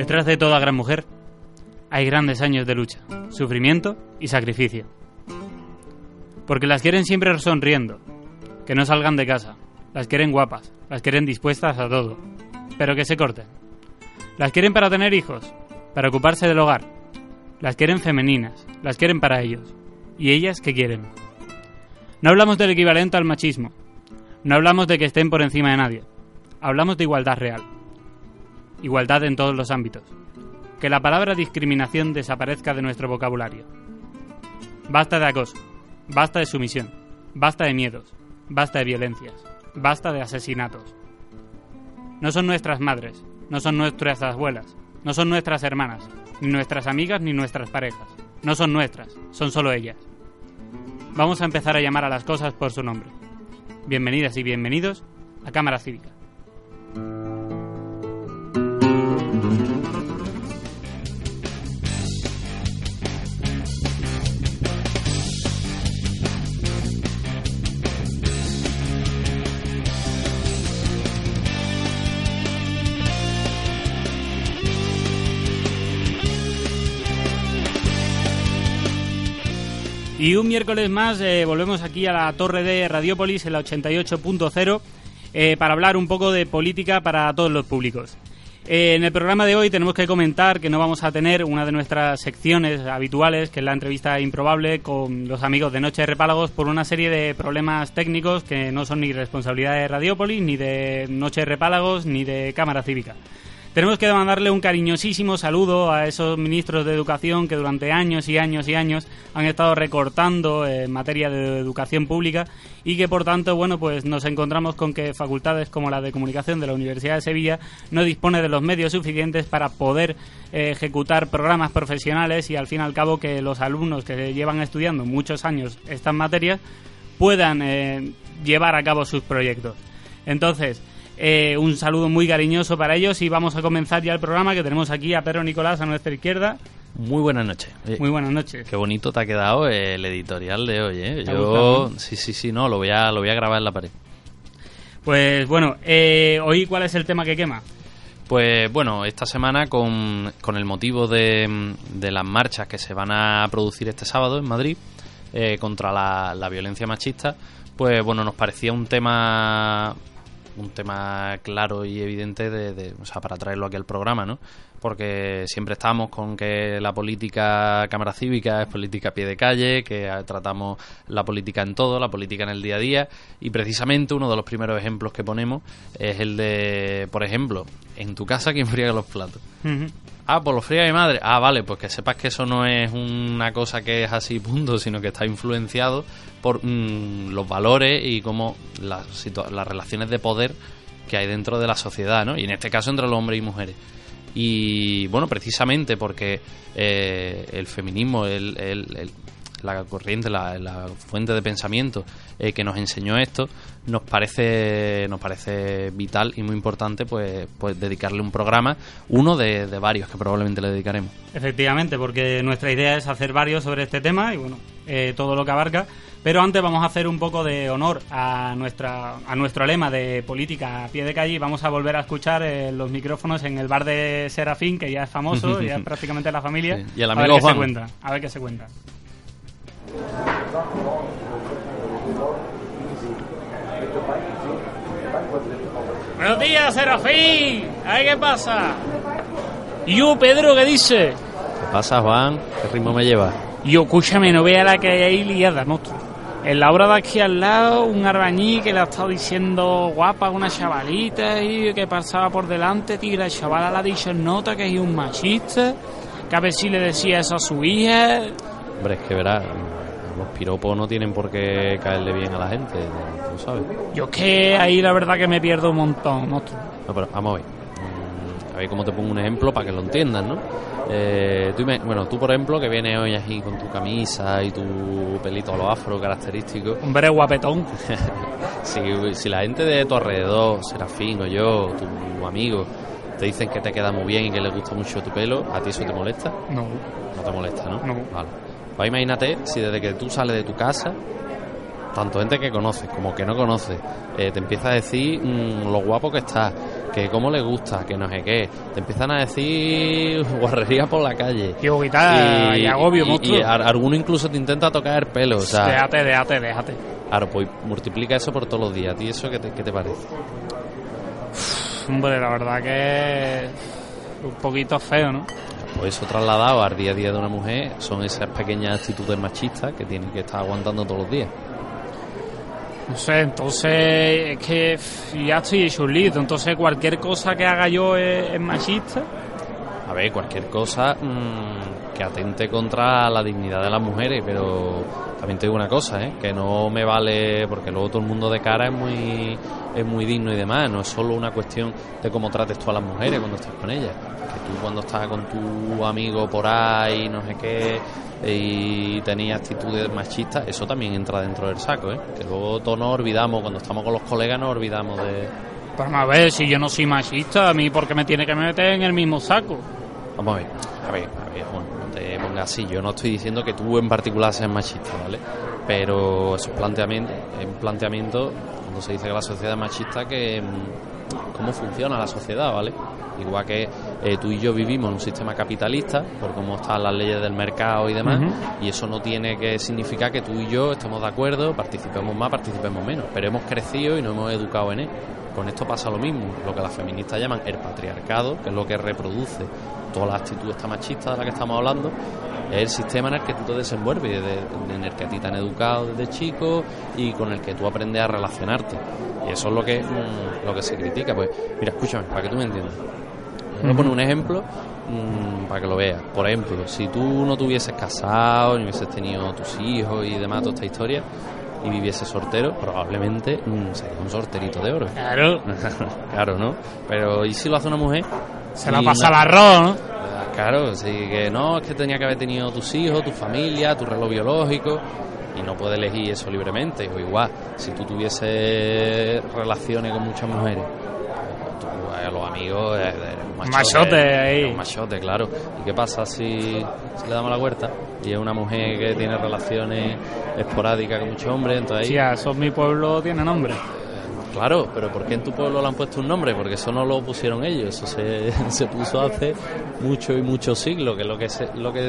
Detrás de toda gran mujer hay grandes años de lucha, sufrimiento y sacrificio. Porque las quieren siempre sonriendo, que no salgan de casa, las quieren guapas, las quieren dispuestas a todo, pero que se corten. Las quieren para tener hijos, para ocuparse del hogar, las quieren femeninas, las quieren para ellos. ¿Y ellas qué quieren? No hablamos del equivalente al machismo, no hablamos de que estén por encima de nadie, hablamos de igualdad real. Igualdad en todos los ámbitos. Que la palabra discriminación desaparezca de nuestro vocabulario. Basta de acoso, basta de sumisión, basta de miedos, basta de violencias, basta de asesinatos. No son nuestras madres, no son nuestras abuelas, no son nuestras hermanas, ni nuestras amigas ni nuestras parejas. No son nuestras, son solo ellas. Vamos a empezar a llamar a las cosas por su nombre. Bienvenidas y bienvenidos a Cámara Cívica. Y un miércoles más volvemos aquí a la torre de Radiópolis en la 88.0 para hablar un poco de política para todos los públicos. En el programa de hoy tenemos que comentar que no vamos a tener una de nuestras secciones habituales, que es la entrevista improbable con los amigos de Noche de Repálagos, por una serie de problemas técnicos que no son ni responsabilidad de Radiópolis, ni de Noche de Repálagos, ni de Cámara Cívica. Tenemos que mandarle un cariñosísimo saludo a esos ministros de educación que durante años y años y años han estado recortando en materia de educación pública y que por tanto, bueno, pues nos encontramos con que facultades como la de Comunicación de la Universidad de Sevilla no dispone de los medios suficientes para poder ejecutar programas profesionales y al fin y al cabo que los alumnos que llevan estudiando muchos años estas materias puedan llevar a cabo sus proyectos. Entonces, un saludo muy cariñoso para ellos y vamos a comenzar ya el programa, que tenemos aquí a Pedro Nicolás a nuestra izquierda. Muy buenas noches. Muy buenas noches. Qué bonito te ha quedado el editorial de hoy, ¿eh? Sí, no, lo voy a grabar en la pared. Pues bueno, hoy ¿cuál es el tema que quema? Pues bueno, esta semana con el motivo de las marchas que se van a producir este sábado en Madrid contra la violencia machista, pues bueno, nos parecía un tema claro y evidente o sea, para traerlo aquí al programa, ¿no? Porque siempre estamos con que la política Cámara Cívica es política a pie de calle, que tratamos la política en todo, la política en el día a día, y precisamente uno de los primeros ejemplos que ponemos es el de, por ejemplo, en tu casa, ¿quién friega los platos? Uh-huh. Ah, pues los friega mi madre. Ah, vale, pues que sepas que eso no es una cosa que es así, punto, sino que está influenciado por los valores y como las relaciones de poder que hay dentro de la sociedad, ¿no? Y en este caso entre los hombres y mujeres. Y bueno, precisamente porque el feminismo, la corriente, la fuente de pensamiento que nos enseñó esto, nos parece vital y muy importante pues dedicarle un programa, uno de varios que probablemente le dedicaremos. Efectivamente, porque nuestra idea es hacer varios sobre este tema y bueno, todo lo que abarca. Pero antes vamos a hacer un poco de honor a nuestro lema de política a pie de calle y vamos a volver a escuchar los micrófonos en el bar de Serafín, que ya es famoso, ya es prácticamente la familia. Sí. Y el amigo Juan. A ver qué se cuenta. Buenos días, Serafín. A ver qué pasa. ¿Y yo, Pedro, qué dice? ¿Qué pasa, Juan? ¿Qué ritmo me lleva? Yo, escúchame, no vea la que hay ahí liada, monstruo. En la obra de aquí al lado, un albañil que le ha estado diciendo guapa a una chavalita y que pasaba por delante, tío, y la chavala le ha dicho en nota que es un machista, que a ver si le decía eso a su hija. Hombre, es que verás, los piropos no tienen por qué caerle bien a la gente, tú sabes. Yo es que ahí la verdad que me pierdo un montón, monstruo. No, pero vamos a ver cómo te pongo un ejemplo para que lo entiendas, ¿no? Tú por ejemplo, que vienes hoy así con tu camisa y tu pelito a lo afro característico. Hombre, guapetón. si la gente de tu alrededor, Serafín o yo, tu amigo, te dicen que te queda muy bien y que les gusta mucho tu pelo, ¿a ti eso te molesta? No. No te molesta, ¿no? No. Vale. Pues imagínate si desde que tú sales de tu casa, tanto gente que conoces como que no conoces, te empieza a decir lo guapo que estás, que cómo le gusta, que no sé qué. Te empiezan a decir guarrería por la calle. Y agobio, monstruo. Y alguno incluso te intenta tocar el pelo, o sea... Déjate. Claro, pues multiplica eso por todos los días. ¿A ti eso qué te parece? Hombre, la verdad que es un poquito feo, ¿no? Pues eso trasladado al día a día de una mujer son esas pequeñas actitudes machistas que tienen que estar aguantando todos los días. No sé, entonces es que ya estoy hecho un lío. Entonces cualquier cosa que haga yo es machista. A ver, cualquier cosa que atente contra la dignidad de las mujeres, pero también te digo una cosa, que no me vale, porque luego todo el mundo de cara es muy digno y demás. No es solo una cuestión de cómo trates tú a las mujeres cuando estás con ellas, que tú cuando estás con tu amigo por ahí, no sé qué, y tenías actitudes machistas, eso también entra dentro del saco, que luego todos nos olvidamos, cuando estamos con los colegas nos olvidamos de... Pues a ver, si yo no soy machista, a mí ¿por qué me tiene que meter en el mismo saco? Vamos a ver, Juan, no te pongas así. Yo no estoy diciendo que tú en particular seas machista, ¿vale? Pero esos planteamientos, cuando se dice que la sociedad es machista, que cómo funciona la sociedad, ¿vale? Igual que tú y yo vivimos en un sistema capitalista, por cómo están las leyes del mercado y demás, y eso no tiene que significar que tú y yo estemos de acuerdo, participemos más, participemos menos, pero hemos crecido y nos hemos educado en él. Con esto pasa lo mismo, lo que las feministas llaman el patriarcado, que es lo que reproduce toda la actitud esta machista de la que estamos hablando, es el sistema en el que tú te desenvuelves, en el que a ti te han educado desde chico y con el que tú aprendes a relacionarte. Y eso es lo que se critica. Pues mira, escúchame, para que tú me entiendas. Voy a poner un ejemplo para que lo veas. Por ejemplo, si tú no te hubieses casado, ni hubieses tenido tus hijos y demás, toda esta historia, y viviese soltero, probablemente sería un solterito de oro. Claro. Claro, ¿no? Pero ¿y si lo hace una mujer? Se la pasa al arroz, ¿no? Claro, sí, que no, es que tenía que haber tenido tus hijos, tu familia, tu reloj biológico, y no puede elegir eso libremente. O igual, si tú tuvieses relaciones con muchas mujeres, a los amigos, un machote ahí. Un machote, claro. ¿Y qué pasa si le damos la vuelta y es una mujer que tiene relaciones esporádicas con muchos hombres? Entonces sí, eso en mi pueblo tiene nombre. Claro, pero ¿por qué en tu pueblo le han puesto un nombre? Porque eso no lo pusieron ellos, eso se puso hace muchos siglos, que es lo que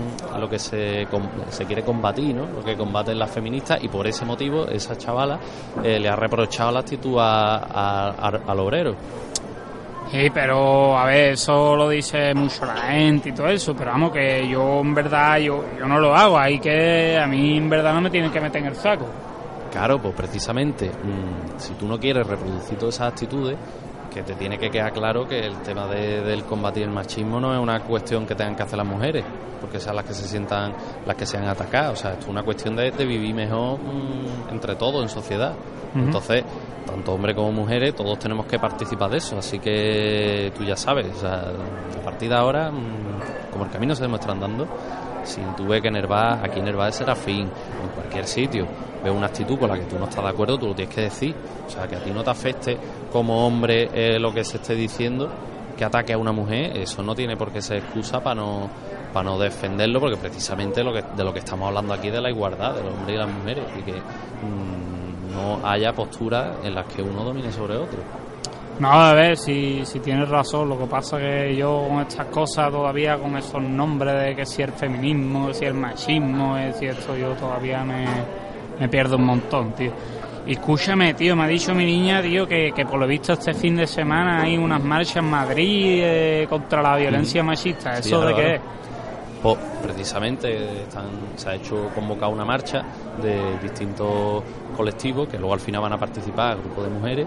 se quiere combatir, ¿no? Lo que combaten las feministas, y por ese motivo esa chavala le ha reprochado la actitud al obrero. Sí, pero a ver, eso lo dice mucho la gente y todo eso, pero vamos, que yo en verdad yo no lo hago, ahí que a mí en verdad no me tienen que meter en el saco. Claro, pues precisamente, si tú no quieres reproducir todas esas actitudes, que te tiene que quedar claro que el tema del combatir el machismo no es una cuestión que tengan que hacer las mujeres, porque sean las que se sientan, las que sean atacadas. O sea, esto es una cuestión de vivir mejor entre todos en sociedad. Entonces, tanto hombres como mujeres, todos tenemos que participar de eso. Así que tú ya sabes, o sea, a partir de ahora, como el camino se demuestra andando, si tú ves que aquí en Nervás de Serafín, en cualquier sitio, ves una actitud con la que tú no estás de acuerdo, tú lo tienes que decir. O sea, que a ti no te afecte como hombre lo que se esté diciendo, que ataque a una mujer, eso no tiene por qué ser excusa para no defenderlo, porque precisamente de lo que estamos hablando aquí, de la igualdad de los hombres y las mujeres, y que no haya posturas en las que uno domine sobre otro. No, a ver, si tienes razón, lo que pasa que yo con estas cosas todavía, con esos nombres de que si el feminismo, si el machismo, si esto, yo todavía me pierdo un montón, tío. Y escúchame, tío, me ha dicho mi niña, tío, que por lo visto este fin de semana hay unas marchas en Madrid contra la violencia machista. ¿Eso de qué es? Pues precisamente se ha hecho convocar una marcha de distintos colectivos que luego al final van a participar, grupos de mujeres,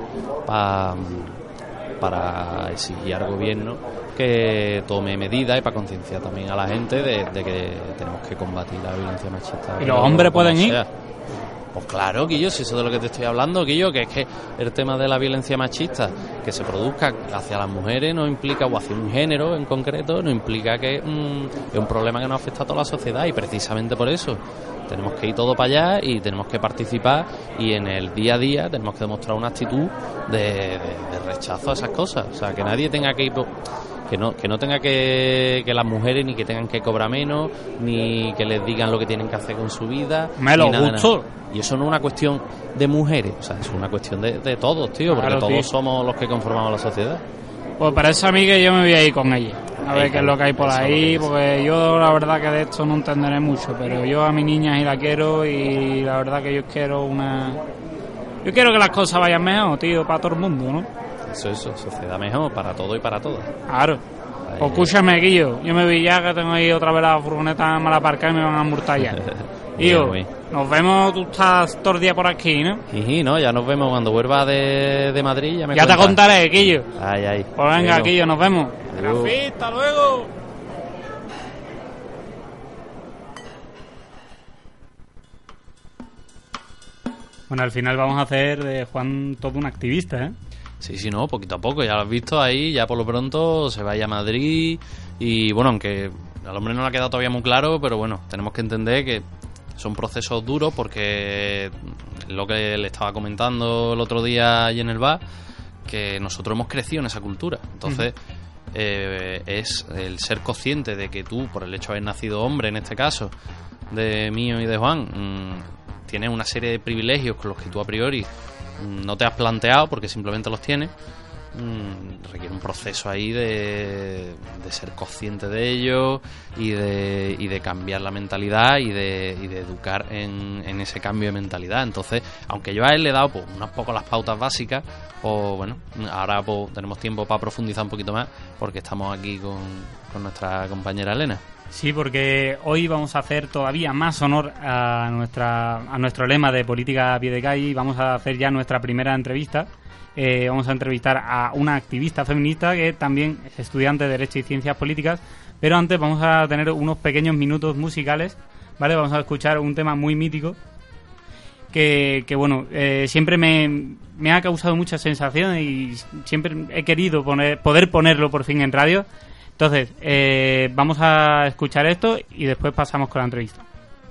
para exigir al gobierno que tome medidas y para concienciar también a la gente de que tenemos que combatir la violencia machista. ¿Y los hombres pueden ir? Pues claro, Guillo, si eso es de lo que te estoy hablando, Guillo, que es que el tema de la violencia machista que se produzca hacia las mujeres no implica, o hacia un género en concreto, no implica que es un problema que nos afecta a toda la sociedad, y precisamente por eso tenemos que ir todo para allá y tenemos que participar, y en el día a día tenemos que demostrar una actitud de rechazo a esas cosas. O sea, que nadie tenga que ir... Que no tenga que las mujeres ni que tengan que cobrar menos, ni que les digan lo que tienen que hacer con su vida. Lo justo. Y eso no es una cuestión de mujeres, o sea, es una cuestión de todos, tío, porque claro, todos somos los que conformamos la sociedad. Pues para eso a mí que yo me voy a ir con ella, a ver qué es lo que hay por ahí, porque yo la verdad que de esto no entenderé mucho, pero yo a mi niña sí la quiero, y la verdad que yo quiero que las cosas vayan mejor, tío, para todo el mundo, ¿no? Eso, sociedad mejor, para todo y para todas. Claro. Pues escúchame, Guillo, yo me vi ya que tengo ahí otra vez la furgoneta mal aparcada y me van a multar ya. Tío, nos vemos, tú estás todo el día por aquí, ¿no? Sí, no, ya nos vemos cuando vuelva de Madrid. Ya te contaré, Guillo. Ay. Pues venga, Bueno. Guillo, nos vemos. Adiós. Rafi, hasta luego. Bueno, al final vamos a hacer de Juan todo un activista, ¿eh? Sí, no, poquito a poco, ya lo has visto ahí, ya por lo pronto se vaya a Madrid y bueno, aunque al hombre no le ha quedado todavía muy claro, pero bueno, tenemos que entender que son procesos duros porque lo que le estaba comentando el otro día allí en el bar, que nosotros hemos crecido en esa cultura, entonces es el ser consciente de que tú, por el hecho de haber nacido hombre en este caso, de mío y de Juan, tienes una serie de privilegios con los que tú a priori no te has planteado porque simplemente los tienes. Requiere un proceso ahí de ser consciente de ello y de cambiar la mentalidad y de educar en ese cambio de mentalidad. Entonces, aunque yo a él le he dado pues unas pocas las pautas básicas, pues bueno, ahora pues tenemos tiempo para profundizar un poquito más porque estamos aquí con nuestra compañera Elena. Sí, porque hoy vamos a hacer todavía más honor a nuestro lema de política a pie de calle y vamos a hacer ya nuestra primera entrevista. Vamos a entrevistar a una activista feminista que también es estudiante de Derecho y Ciencias Políticas, pero antes vamos a tener unos pequeños minutos musicales, ¿vale? Vamos a escuchar un tema muy mítico que bueno, siempre me ha causado mucha sensación y siempre he querido poder ponerlo por fin en radio. Entonces, vamos a escuchar esto y después pasamos con la entrevista.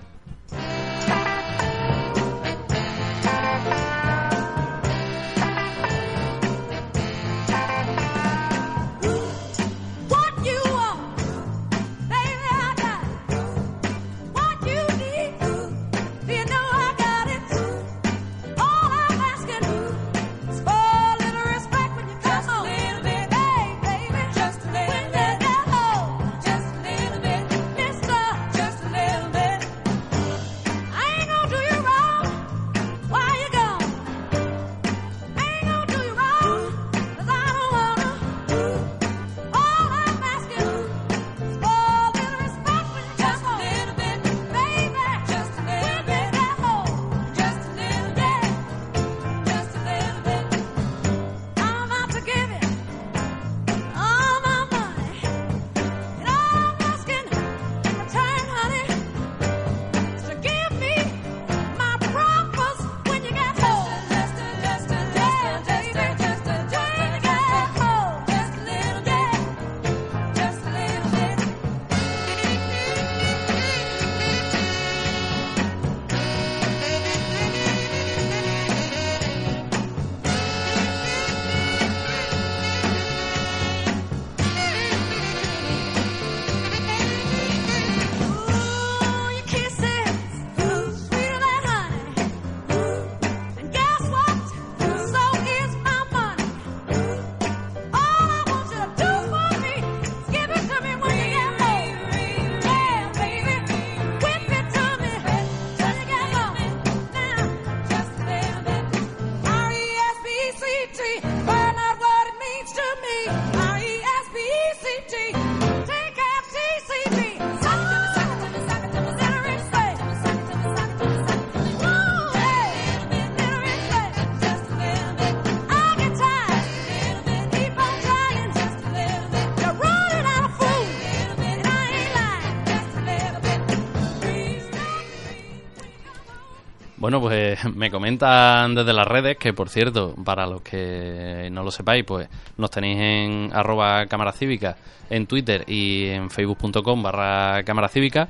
Bueno, pues me comentan desde las redes que, por cierto, para los que no lo sepáis, pues nos tenéis en @cámaracívica en Twitter y en facebook.com/cámaracívica.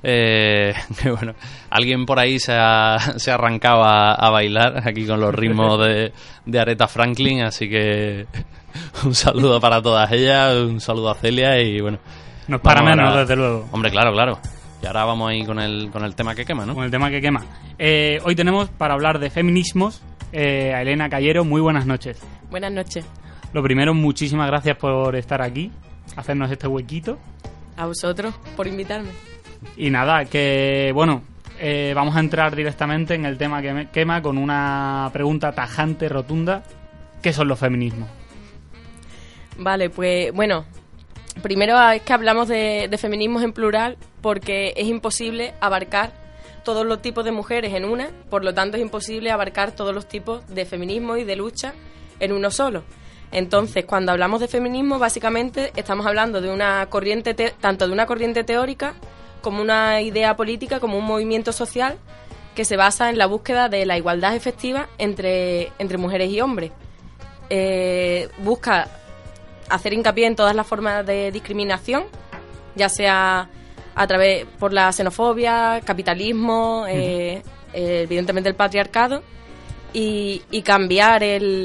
Que bueno, alguien por ahí se ha arrancado a bailar aquí con los ritmos de Aretha Franklin, así que un saludo para todas ellas, un saludo a Celia y bueno. No es para menos, desde luego. Hombre, claro. Y ahora vamos ahí con el tema que quema, ¿no? Con el tema que quema. Hoy tenemos para hablar de feminismos a Elena Callero. Muy buenas noches. Buenas noches. Lo primero, muchísimas gracias por estar aquí, hacernos este huequito. A vosotros por invitarme. Y nada, que bueno, vamos a entrar directamente en el tema que me quema con una pregunta tajante, rotunda. ¿Qué son los feminismos? Vale, pues bueno, primero es que hablamos de feminismos en plural porque es imposible abarcar todos los tipos de mujeres en una, por lo tanto es imposible abarcar todos los tipos de feminismo y de lucha en uno solo. Entonces, cuando hablamos de feminismo, básicamente estamos hablando de una corriente, tanto de una corriente teórica como una idea política, como un movimiento social que se basa en la búsqueda de la igualdad efectiva entre mujeres y hombres. Busca hacer hincapié en todas las formas de discriminación, ya sea por la xenofobia, capitalismo, evidentemente el patriarcado, y cambiar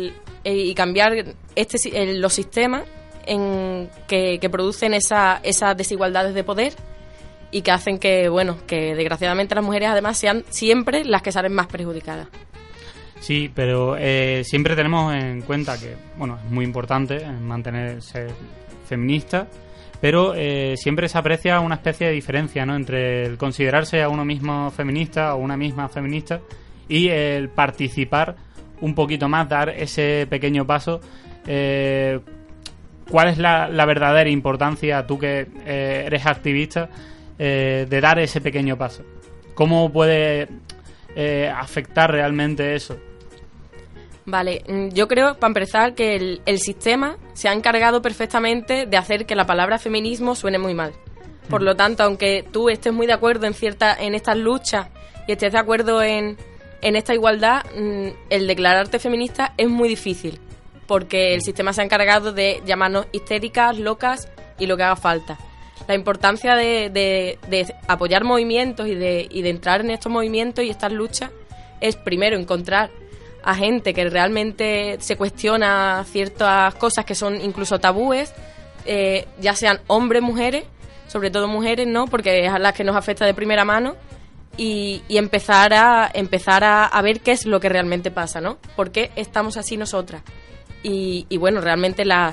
los sistemas que producen esas desigualdades de poder y que hacen que desgraciadamente las mujeres además sean siempre las que salen más perjudicadas. Sí, pero siempre tenemos en cuenta que, bueno, es muy importante mantenerse feminista, pero siempre se aprecia una especie de diferencia, ¿no?, entre el considerarse a uno mismo feminista o una misma feminista y el participar un poquito más, dar ese pequeño paso. ¿Cuál es la verdadera importancia, tú que eres activista, de dar ese pequeño paso? ¿Cómo puede afectar realmente eso? Vale, yo creo, para empezar, que el sistema se ha encargado perfectamente de hacer que la palabra feminismo suene muy mal. Por lo tanto, aunque tú estés muy de acuerdo en estas luchas y estés de acuerdo en esta igualdad, el declararte feminista es muy difícil, porque el sistema se ha encargado de llamarnos histéricas, locas y lo que haga falta. La importancia de apoyar movimientos y de entrar en estos movimientos y estas luchas es, primero, encontrar a gente que realmente se cuestiona ciertas cosas que son incluso tabúes, ya sean hombres, mujeres, sobre todo mujeres, ¿no?, porque es a las que nos afecta de primera mano, y empezar a ver qué es lo que realmente pasa, ¿no? ¿Por qué estamos así nosotras? Y bueno, realmente lo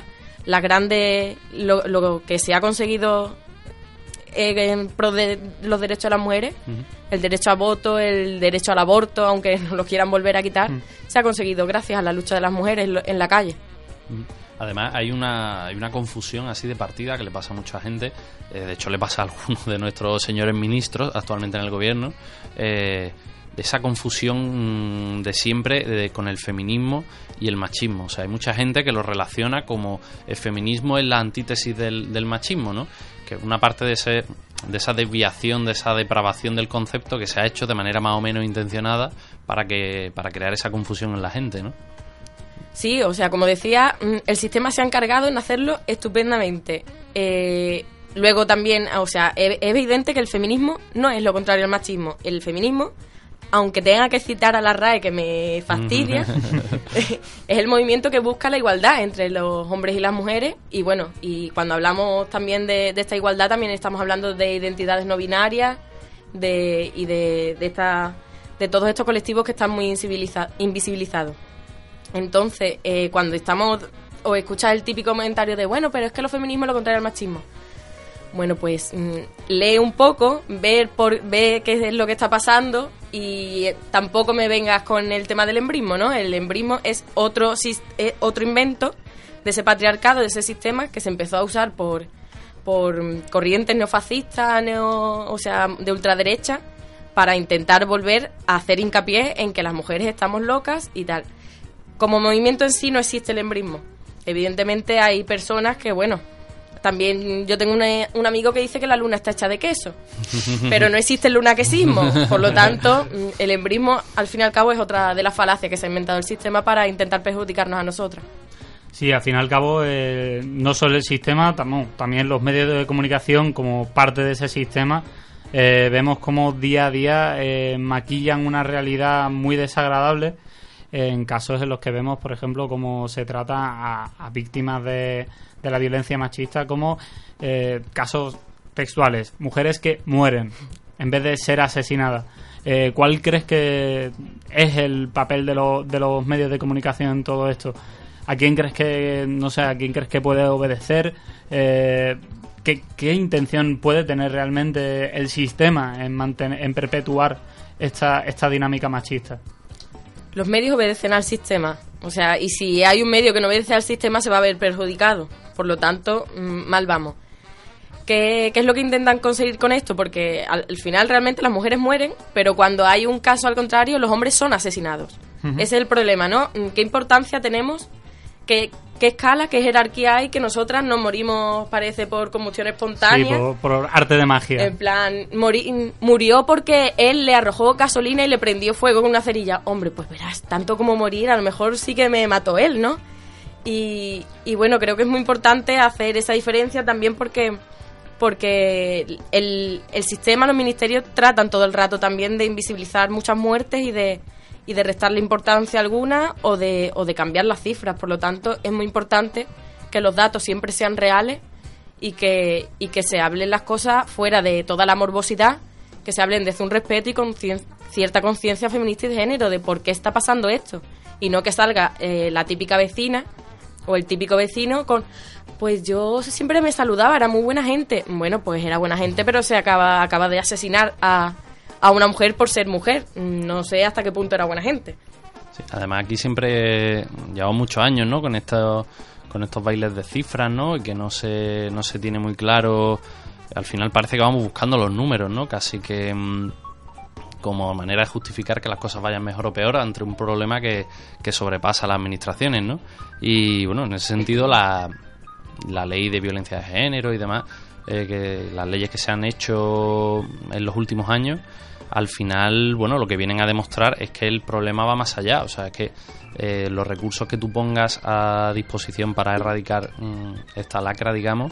que se ha conseguido en pro de los derechos de las mujeres, el derecho a voto, el derecho al aborto, aunque nos lo quieran volver a quitar, se ha conseguido gracias a la lucha de las mujeres en la calle. Además, hay una confusión así de partida que le pasa a mucha gente. De hecho, le pasa a algunos de nuestros señores ministros actualmente en el gobierno. Esa confusión de siempre con el feminismo y el machismo. O sea, hay mucha gente que lo relaciona como el feminismo es la antítesis del machismo, ¿no? Que una parte de esa desviación, de esa depravación del concepto que se ha hecho de manera más o menos intencionada para crear esa confusión en la gente, ¿no? Sí, o sea, como decía, el sistema se ha encargado en hacerlo estupendamente. Luego también, o sea, es evidente que el feminismo no es lo contrario al machismo. El feminismo, aunque tenga que citar a la RAE, que me fastidia, es el movimiento que busca la igualdad entre los hombres y las mujeres. Y bueno, y cuando hablamos también de esta igualdad, también estamos hablando de identidades no binarias de todos estos colectivos que están muy invisibilizados. Entonces, cuando estamos o escuchas el típico comentario de, bueno, pero es que los feminismos es lo contrario al machismo. Bueno, pues lee un poco, ve qué es lo que está pasando y tampoco me vengas con el tema del embrismo, ¿no? El embrismo es otro invento de ese patriarcado, de ese sistema que se empezó a usar por corrientes neofascistas, o sea, de ultraderecha, para intentar volver a hacer hincapié en que las mujeres estamos locas y tal. Como movimiento en sí no existe el embrismo. Evidentemente hay personas que, bueno, también yo tengo un amigo que dice que la luna está hecha de queso, pero no existe el lunaquesismo. Por lo tanto, el embrismo, al fin y al cabo, es otra de las falacias que se ha inventado el sistema para intentar perjudicarnos a nosotras. Sí, al fin y al cabo, no solo el sistema, también los medios de comunicación, como parte de ese sistema, vemos cómo día a día maquillan una realidad muy desagradable en casos en los que vemos, por ejemplo, cómo se trata a víctimas de la violencia machista, como casos textuales, mujeres que mueren en vez de ser asesinadas. ¿Cuál crees que es el papel de los medios de comunicación en todo esto? ¿A quién crees que puede obedecer? ¿Qué intención puede tener realmente el sistema en perpetuar esta dinámica machista? Los medios obedecen al sistema. O sea, y si hay un medio que no obedece al sistema, se va a ver perjudicado. Por lo tanto, mal vamos. ¿Qué es lo que intentan conseguir con esto? Porque al final realmente las mujeres mueren, pero cuando hay un caso al contrario, los hombres son asesinados. Uh-huh. Ese es el problema, ¿no? ¿Qué importancia tenemos? ¿Qué escala, qué jerarquía hay? Que nosotras nos morimos, parece, por combustión espontánea. Sí, por arte de magia. En plan, murió porque él le arrojó gasolina y le prendió fuego con una cerilla. Hombre, pues verás, tanto como morir, a lo mejor sí que me mató él, ¿no? Y bueno, creo que es muy importante hacer esa diferencia también porque el sistema, los ministerios tratan todo el rato también de invisibilizar muchas muertes y de restarle importancia alguna o de cambiar las cifras. Por lo tanto, es muy importante que los datos siempre sean reales y que se hablen las cosas fuera de toda la morbosidad, que se hablen desde un respeto y con cierta conciencia feminista y de género de por qué está pasando esto. Y no que salga la típica vecina o el típico vecino con... Pues yo siempre me saludaba, era muy buena gente. Bueno, pues era buena gente, pero se acaba de asesinar a una mujer por ser mujer. No sé hasta qué punto era buena gente. Sí, además aquí siempre llevamos muchos años, ¿no? Con estos bailes de cifras, ¿no? Y que no se tiene muy claro. Al final parece que vamos buscando los números, ¿no? Casi que como manera de justificar que las cosas vayan mejor o peor ante un problema que sobrepasa las administraciones, ¿no? Y bueno, en ese sentido la ley de violencia de género y demás, que las leyes que se han hecho en los últimos años, al final, bueno, lo que vienen a demostrar es que el problema va más allá. O sea, es que los recursos que tú pongas a disposición para erradicar esta lacra, digamos,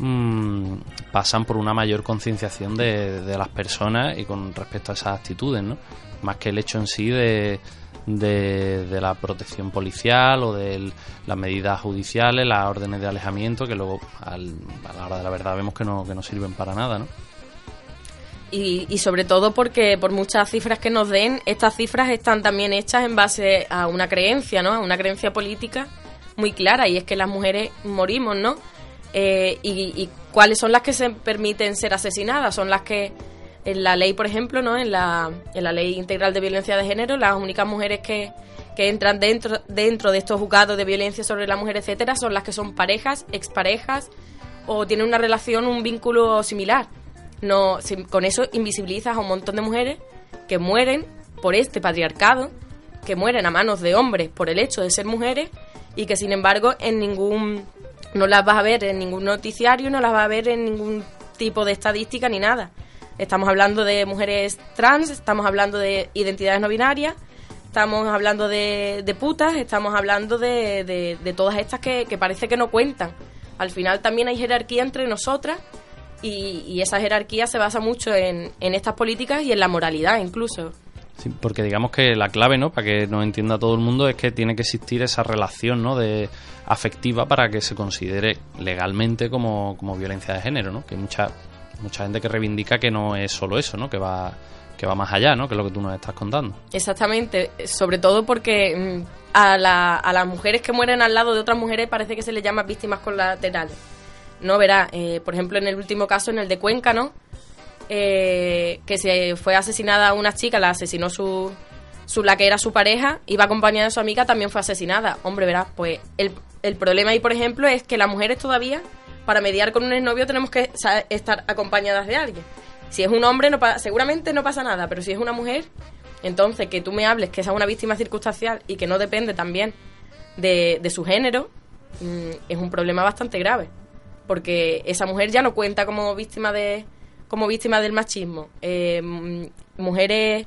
pasan por una mayor concienciación de las personas y con respecto a esas actitudes, ¿no? Más que el hecho en sí de la protección policial o de las medidas judiciales, las órdenes de alejamiento, que luego a la hora de la verdad vemos que no sirven para nada, ¿no? Y sobre todo porque por muchas cifras que nos den, estas cifras están también hechas en base a una creencia, ¿no? A una creencia política muy clara, y es que las mujeres morimos, ¿no? Y ¿cuáles son las que se permiten ser asesinadas? Son las que en la ley, por ejemplo, ¿no? En la ley integral de violencia de género, las únicas mujeres que entran dentro de estos juzgados de violencia sobre la mujer, etcétera, son las que son parejas, exparejas o tienen una relación, un vínculo similar. No, con eso invisibilizas a un montón de mujeres que mueren por este patriarcado, que mueren a manos de hombres por el hecho de ser mujeres y que sin embargo no las vas a ver en ningún noticiario, no las vas a ver en ningún tipo de estadística ni nada. Estamos hablando de mujeres trans, estamos hablando de identidades no binarias, estamos hablando de putas, estamos hablando de todas estas que parece que no cuentan. Al final también hay jerarquía entre nosotras y esa jerarquía se basa mucho en estas políticas y en la moralidad incluso. Sí, porque digamos que la clave, ¿no?, para que nos entienda todo el mundo, es que tiene que existir esa relación, ¿no?, afectiva para que se considere legalmente como violencia de género, ¿no? Que hay mucha gente que reivindica que no es solo eso, ¿no?, que va más allá, ¿no?, que es lo que tú nos estás contando. Exactamente, sobre todo porque a las mujeres que mueren al lado de otras mujeres parece que se les llama víctimas colaterales. No, verá, por ejemplo, en el último caso, en el de Cuenca, ¿no?, que se fue asesinada una chica, la asesinó la que era su pareja, iba acompañada de su amiga, también fue asesinada. Hombre, verás, pues el problema ahí, por ejemplo, es que las mujeres todavía, para mediar con un exnovio, tenemos que estar acompañadas de alguien. Si es un hombre, seguramente no pasa nada, pero si es una mujer, entonces que tú me hables que esa es una víctima circunstancial y que no depende también de su género, es un problema bastante grave. Porque esa mujer ya no cuenta como víctima del machismo. Mujeres,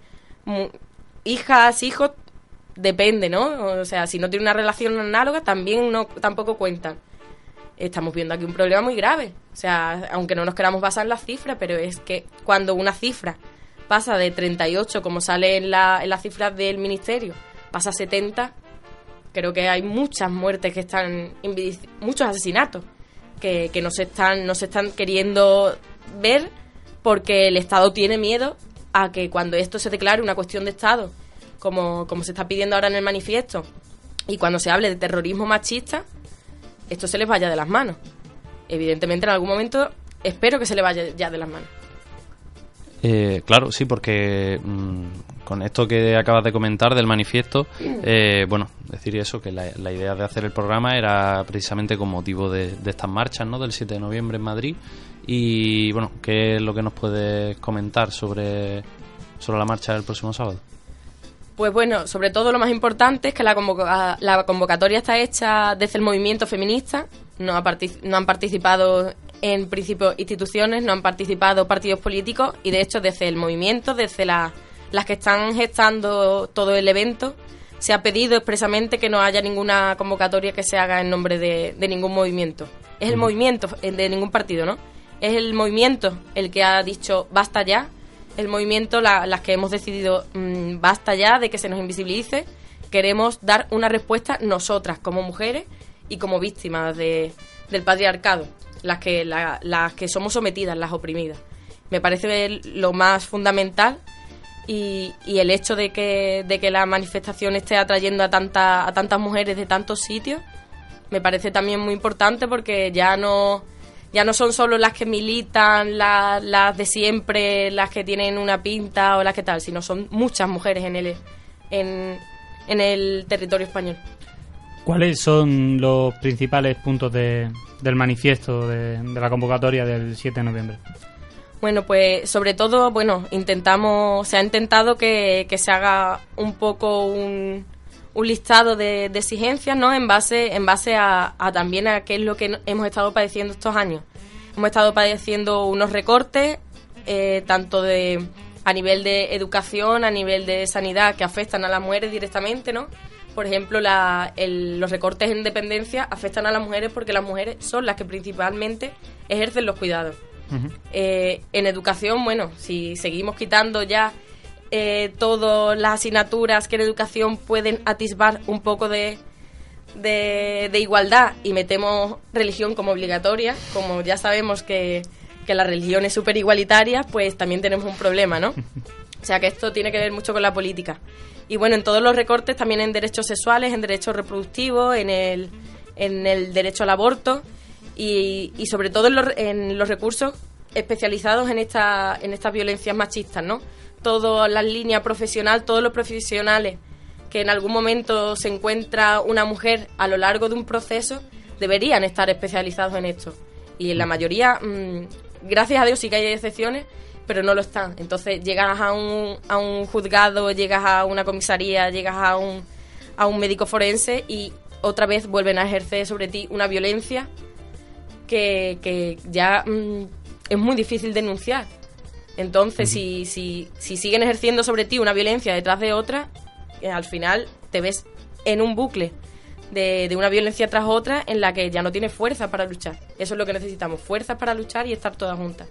hijas, hijos, depende, ¿no? O sea, si no tiene una relación análoga, tampoco cuentan. Estamos viendo aquí un problema muy grave. O sea, aunque no nos queramos basar en las cifras, pero es que cuando una cifra pasa de 38, como sale en las cifras del ministerio, pasa a 70, creo que hay muchas muertes muchos asesinatos que no se están queriendo ver porque el Estado tiene miedo a que cuando esto se declare una cuestión de Estado, como se está pidiendo ahora en el manifiesto, y cuando se hable de terrorismo machista, esto se les vaya de las manos. Evidentemente, en algún momento, espero que se le vaya ya de las manos. Claro, sí, porque con esto que acabas de comentar del manifiesto, bueno, decir eso, que la idea de hacer el programa era precisamente con motivo de estas marchas, ¿no?, del 7 de noviembre en Madrid. Y bueno, ¿qué es lo que nos puedes comentar sobre la marcha del próximo sábado? Pues bueno, sobre todo lo más importante es que la convocatoria está hecha desde el movimiento feminista. No han participado en principio instituciones, no han participado partidos políticos, y de hecho desde el movimiento, desde las que están gestando todo el evento, se ha pedido expresamente que no haya ninguna convocatoria que se haga en nombre de ningún movimiento. Es el movimiento, de ningún partido, ¿no? Es el movimiento el que ha dicho basta ya. El movimiento, las que hemos decidido basta ya de que se nos invisibilice. Queremos dar una respuesta nosotras como mujeres y como víctimas del patriarcado, las que somos sometidas, las oprimidas. Me parece lo más fundamental, y el hecho de que la manifestación esté atrayendo a tantas mujeres de tantos sitios me parece también muy importante, porque ya no son solo las que militan, las de siempre, las que tienen una pinta o las que tal, sino son muchas mujeres en el territorio español. ¿Cuáles son los principales puntos del manifiesto de la convocatoria del 7 de noviembre? Bueno, pues sobre todo, se ha intentado que se haga un poco un listado de exigencias, ¿no?, en base a también a qué es lo que hemos estado padeciendo estos años. Hemos estado padeciendo unos recortes, tanto a nivel de educación, a nivel de sanidad, que afectan a las mujeres directamente, ¿no? Por ejemplo, los recortes en dependencia afectan a las mujeres porque las mujeres son las que principalmente ejercen los cuidados. Uh-huh. En educación, si seguimos quitando ya todas las asignaturas que en educación pueden atisbar un poco de igualdad, y metemos religión como obligatoria, como ya sabemos que la religión es súper igualitaria, pues también tenemos un problema, ¿no? O sea que esto tiene que ver mucho con la política. Y bueno, en todos los recortes, también en derechos sexuales, en derechos reproductivos, en el derecho al aborto, y sobre todo en los recursos especializados en estas violencias machistas, ¿no? Todas las líneas profesionales, todos los profesionales que en algún momento se encuentra una mujer a lo largo de un proceso, deberían estar especializados en esto. Y en la mayoría, gracias a Dios, sí que hay excepciones, pero no lo están. Entonces llegas a un juzgado, llegas a una comisaría, llegas a un médico forense, y otra vez vuelven a ejercer sobre ti una violencia que ya es muy difícil denunciar. Entonces, si siguen ejerciendo sobre ti una violencia detrás de otra, al final te ves en un bucle de una violencia tras otra en la que ya no tienes fuerza para luchar. Eso es lo que necesitamos, fuerzas para luchar y estar todas juntas.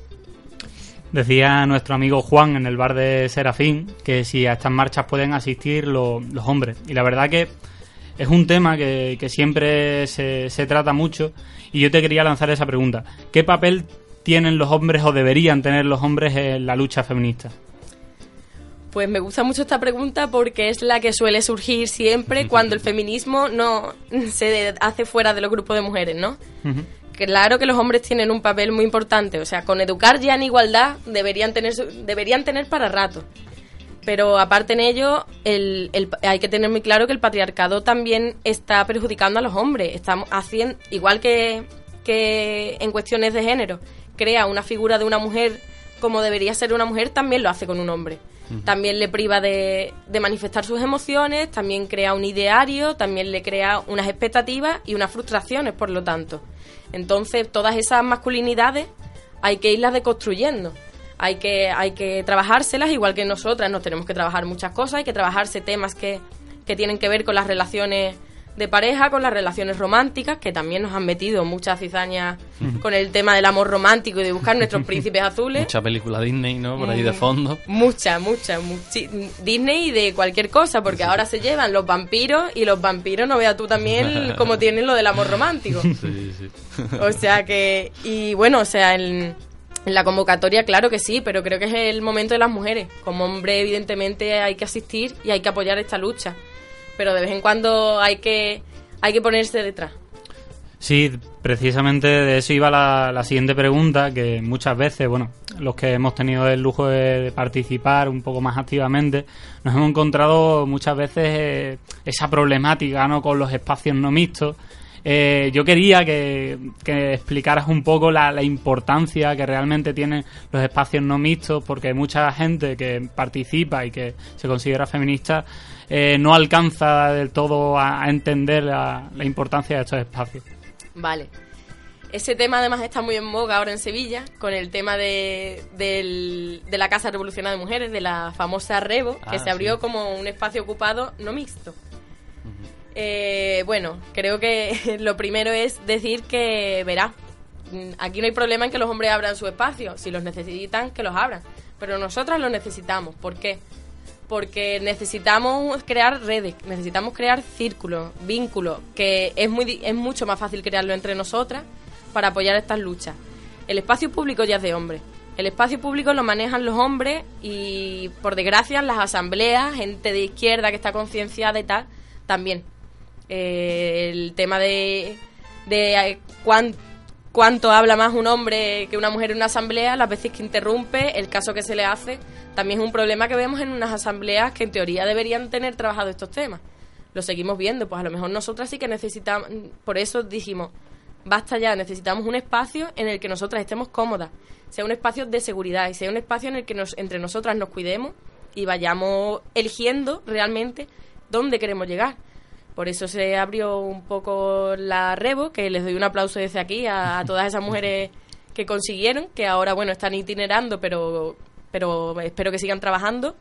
Decía nuestro amigo Juan en el bar de Serafín que si a estas marchas pueden asistir los hombres. Y la verdad que es un tema que siempre se trata mucho, y yo te quería lanzar esa pregunta. ¿Qué papel tienen los hombres o deberían tener los hombres en la lucha feminista? Pues me gusta mucho esta pregunta porque es la que suele surgir siempre cuando el feminismo no se hace fuera de los grupos de mujeres, ¿no? Uh-huh. Claro que los hombres tienen un papel muy importante, o sea, con educar ya en igualdad deberían tener para rato. Pero aparte en ello, hay que tener muy claro que el patriarcado también está perjudicando a los hombres. Estamos haciendo, igual que en cuestiones de género, crea una figura de una mujer como debería ser una mujer, también lo hace con un hombre. También le priva de manifestar sus emociones, también crea un ideario, también le crea unas expectativas y unas frustraciones, por lo tanto. Entonces, todas esas masculinidades hay que irlas deconstruyendo. Hay que trabajárselas, igual que nosotras nos tenemos que trabajar muchas cosas, hay que trabajarse temas que tienen que ver con las relaciones de pareja, con las relaciones románticas, que también nos han metido muchas cizañas con el tema del amor romántico y de buscar nuestros príncipes azules. Mucha película Disney, ¿no? Por ahí de fondo. Mucha. Disney y de cualquier cosa, porque ahora se llevan los vampiros, y los vampiros, no veas tú también cómo tienen lo del amor romántico. Sí. O sea que, y bueno, o sea, En la convocatoria, claro que sí, pero creo que es el momento de las mujeres. Como hombre, evidentemente, hay que asistir y hay que apoyar esta lucha. Pero de vez en cuando hay que ponerse detrás. Sí, precisamente de eso iba la siguiente pregunta, que muchas veces, bueno, los que hemos tenido el lujo de participar un poco más activamente, nos hemos encontrado muchas veces esa problemática, ¿no?, con los espacios no mixtos. Yo quería que explicaras un poco la importancia que realmente tienen los espacios no mixtos, porque mucha gente que participa y que se considera feminista no alcanza del todo a entender la importancia de estos espacios. Vale. Ese tema además está muy en boga ahora en Sevilla, con el tema de la Casa Revolucionaria de Mujeres, de la famosa Rebo, que se abrió como un espacio ocupado no mixto. Bueno, creo que lo primero es decir que, verá, aquí no hay problema en que los hombres abran su espacio. Si los necesitan, que los abran. Pero nosotras los necesitamos. ¿Por qué? Porque necesitamos crear redes, necesitamos crear círculos, vínculos, que es mucho más fácil crearlo entre nosotras para apoyar estas luchas. El espacio público ya es de hombres. El espacio público lo manejan los hombres y, por desgracia, las asambleas, gente de izquierda que está concienciada y tal, también. El tema de cuánto habla más un hombre que una mujer en una asamblea, las veces que interrumpe, el caso que se le hace, también es un problema que vemos en unas asambleas que en teoría deberían tener trabajado estos temas. Lo seguimos viendo, pues a lo mejor nosotras sí que necesitamos, por eso dijimos, basta ya, necesitamos un espacio en el que nosotras estemos cómodas, sea un espacio de seguridad y sea un espacio en el que entre nosotras nos cuidemos y vayamos eligiendo realmente dónde queremos llegar. Por eso se abrió un poco la Rebo, que les doy un aplauso desde aquí a todas esas mujeres que consiguieron, que ahora, bueno, están itinerando, pero espero que sigan trabajando.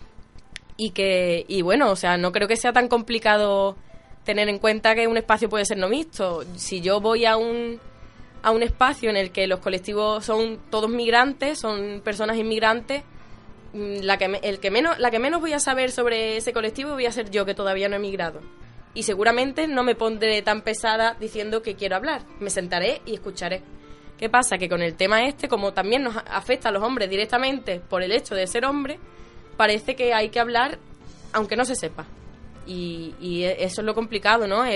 Y bueno, o sea, no creo que sea tan complicado tener en cuenta que un espacio puede ser no mixto. Si yo voy a un espacio en el que los colectivos son todos migrantes, son personas inmigrantes, la que menos voy a saber sobre ese colectivo voy a ser yo, que todavía no he migrado. Y seguramente no me pondré tan pesada diciendo que quiero hablar. Me sentaré y escucharé. ¿Qué pasa? Que con el tema como también nos afecta a los hombres directamente por el hecho de ser hombre, parece que hay que hablar aunque no se sepa. Y eso es lo complicado, ¿no?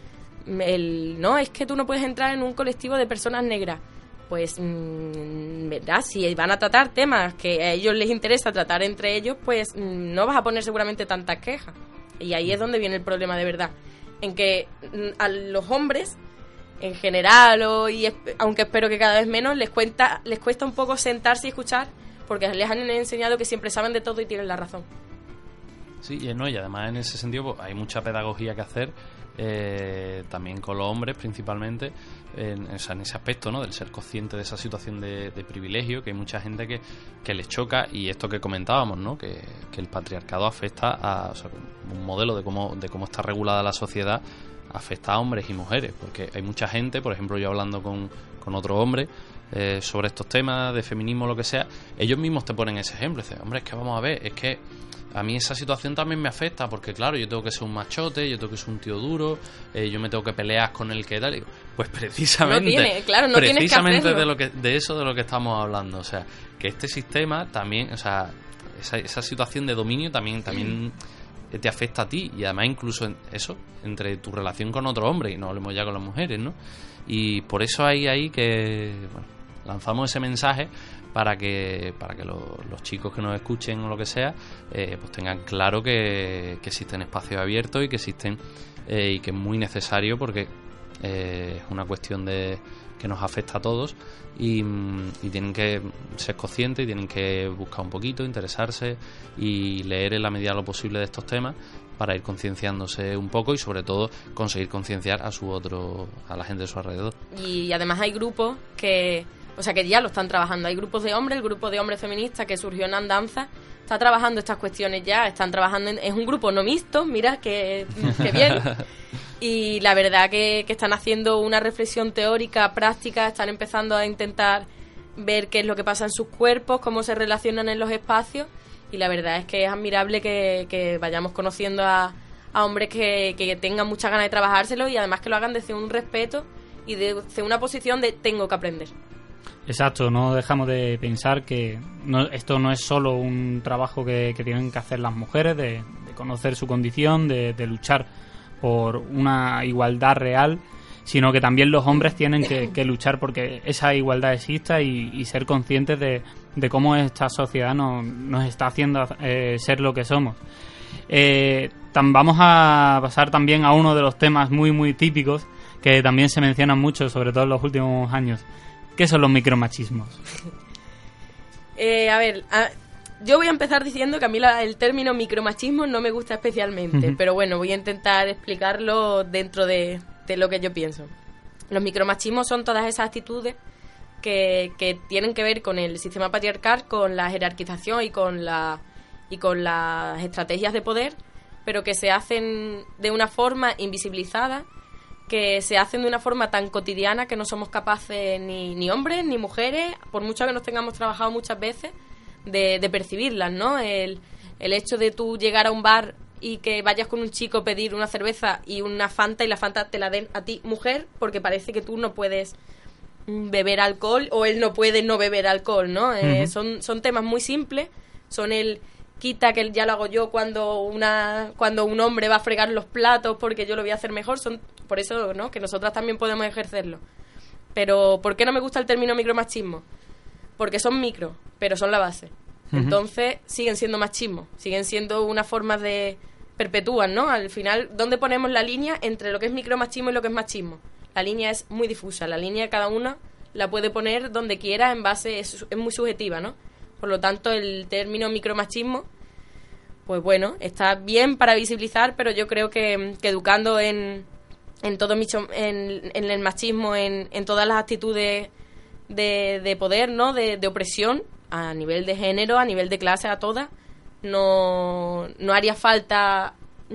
No, es que tú no puedes entrar en un colectivo de personas negras. Pues, ¿verdad? Si van a tratar temas que a ellos les interesa tratar entre ellos, pues no vas a poner seguramente tantas quejas. Y ahí es donde viene el problema de verdad. En que a los hombres, en general, aunque espero que cada vez menos, les cuesta un poco sentarse y escuchar, porque les han enseñado que siempre saben de todo y tienen la razón. Sí, y además en ese sentido pues, hay mucha pedagogía que hacer, también con los hombres principalmente, en ese aspecto, ¿no?, del ser consciente de esa situación de privilegio, que hay mucha gente que les choca, y esto que comentábamos, ¿no?, que el patriarcado afecta a, o sea, un modelo de cómo está regulada la sociedad afecta a hombres y mujeres, porque hay mucha gente, por ejemplo, yo hablando con otro hombre sobre estos temas de feminismo o lo que sea, ellos mismos te ponen ese ejemplo, dicen, hombre, es que vamos a ver, es que a mí esa situación también me afecta, porque claro, yo tengo que ser un machote, yo tengo que ser un tío duro, yo me tengo que pelear con el que tal. Digo, pues precisamente, precisamente de eso de lo que estamos hablando. O sea, que este sistema también, o sea, esa situación de dominio también te afecta a ti, y además incluso entre tu relación con otro hombre, y no hablemos ya con las mujeres, ¿no? Y por eso hay ahí que, bueno, lanzamos ese mensaje para que los chicos que nos escuchen o lo que sea, pues tengan claro que existen espacios abiertos y que existen y que es muy necesario, porque es una cuestión que nos afecta a todos, y tienen que ser conscientes y tienen que buscar un poquito, interesarse y leer en la medida de lo posible de estos temas para ir concienciándose un poco y sobre todo conseguir concienciar a la gente de su alrededor. Y además hay grupos que ya lo están trabajando. Hay grupos de hombres, el grupo de hombres feministas que surgió en Andanza está trabajando estas cuestiones ya, están trabajando es un grupo no mixto, mira que bien. Y la verdad que están haciendo una reflexión teórica, práctica, están empezando a intentar ver qué es lo que pasa en sus cuerpos, cómo se relacionan en los espacios, y la verdad es que es admirable que vayamos conociendo a hombres que tengan muchas ganas de trabajárselo, y además que lo hagan desde un respeto y desde una posición de tengo que aprender. Exacto, no dejamos de pensar que esto no es solo un trabajo que tienen que hacer las mujeres, de conocer su condición, de luchar por una igualdad real, sino que también los hombres tienen que luchar porque esa igualdad exista y ser conscientes de cómo esta sociedad nos está haciendo ser lo que somos. Vamos a pasar también a uno de los temas muy muy típicos que también se mencionan mucho, sobre todo en los últimos años. ¿Qué son los micromachismos? Yo voy a empezar diciendo que a mí el término micromachismo no me gusta especialmente, pero bueno, voy a intentar explicarlo dentro de lo que yo pienso. Los micromachismos son todas esas actitudes que tienen que ver con el sistema patriarcal, con la jerarquización y con las estrategias de poder, pero que se hacen de una forma invisibilizada, que se hacen de una forma tan cotidiana que no somos capaces ni hombres ni mujeres, por mucho que nos tengamos trabajado muchas veces, de percibirlas, ¿no? El hecho de tú llegar a un bar y que vayas con un chico, pedir una cerveza y una Fanta, y la Fanta te la den a ti, mujer, porque parece que tú no puedes beber alcohol o él no puede no beber alcohol, ¿no? Son temas muy simples, son el quita que ya lo hago yo cuando un hombre va a fregar los platos porque yo lo voy a hacer mejor, son por eso, ¿no?, que nosotras también podemos ejercerlo. Pero ¿por qué no me gusta el término micromachismo? Porque son micro, pero son la base. Entonces siguen siendo machismo, siguen siendo una forma de perpetúan, ¿no? Al final, ¿dónde ponemos la línea entre lo que es micromachismo y lo que es machismo? La línea es muy difusa, la línea cada una la puede poner donde quiera, en base, es muy subjetiva, ¿no? Por lo tanto, el término micromachismo, pues bueno, está bien para visibilizar, pero yo creo que educando en todo en el machismo, en todas las actitudes de poder, ¿no? De opresión, a nivel de género, a nivel de clase, a todas, no haría falta,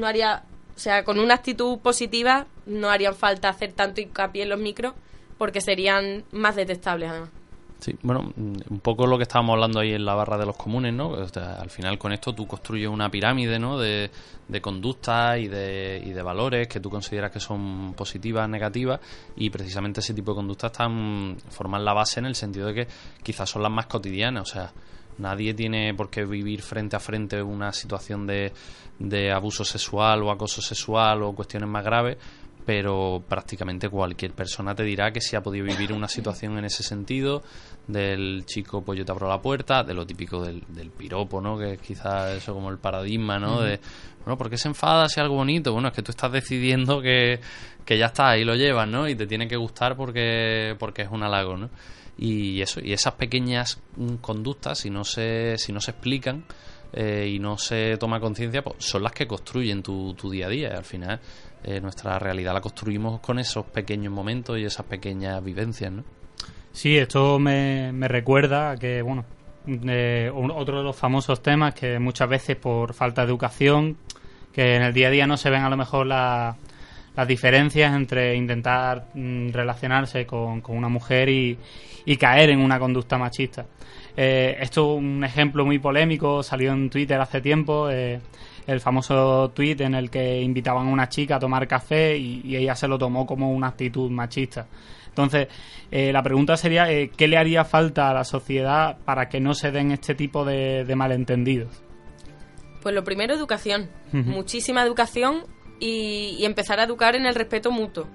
o sea, con una actitud positiva no haría falta hacer tanto hincapié en los micros, porque serían más detestables además. Sí, bueno, un poco lo que estábamos hablando ahí en la barra de los comunes, ¿no? O sea, al final con esto tú construyes una pirámide, ¿no?, de conductas y de valores que tú consideras que son positivas, negativas, y precisamente ese tipo de conductas forman la base en el sentido de que quizás son las más cotidianas. O sea, nadie tiene por qué vivir frente a frente una situación de abuso sexual o acoso sexual o cuestiones más graves, pero prácticamente cualquier persona te dirá que sí ha podido vivir una situación en ese sentido, del chico pues yo te abro la puerta, de lo típico del piropo, ¿no?, que es quizás eso como el paradigma, ¿no?, de, bueno, ¿por qué se enfada si es algo bonito? Bueno, es que tú estás decidiendo que ya está, ahí lo llevas, ¿no?, y te tiene que gustar porque es un halago, ¿no? Y esas pequeñas conductas, si no se explican y no se toma conciencia, pues son las que construyen tu día a día, y al final nuestra realidad la construimos con esos pequeños momentos y esas pequeñas vivencias, ¿no? Sí, esto me recuerda a que, bueno, otro de los famosos temas que muchas veces por falta de educación, que en el día a día no se ven a lo mejor las diferencias entre intentar relacionarse con una mujer y caer en una conducta machista. Esto es un ejemplo muy polémico, salió en Twitter hace tiempo, el famoso tuit en el que invitaban a una chica a tomar café y ella se lo tomó como una actitud machista. Entonces, la pregunta sería, ¿qué le haría falta a la sociedad para que no se den este tipo de malentendidos? Pues lo primero, educación. Muchísima educación y empezar a educar en el respeto mutuo.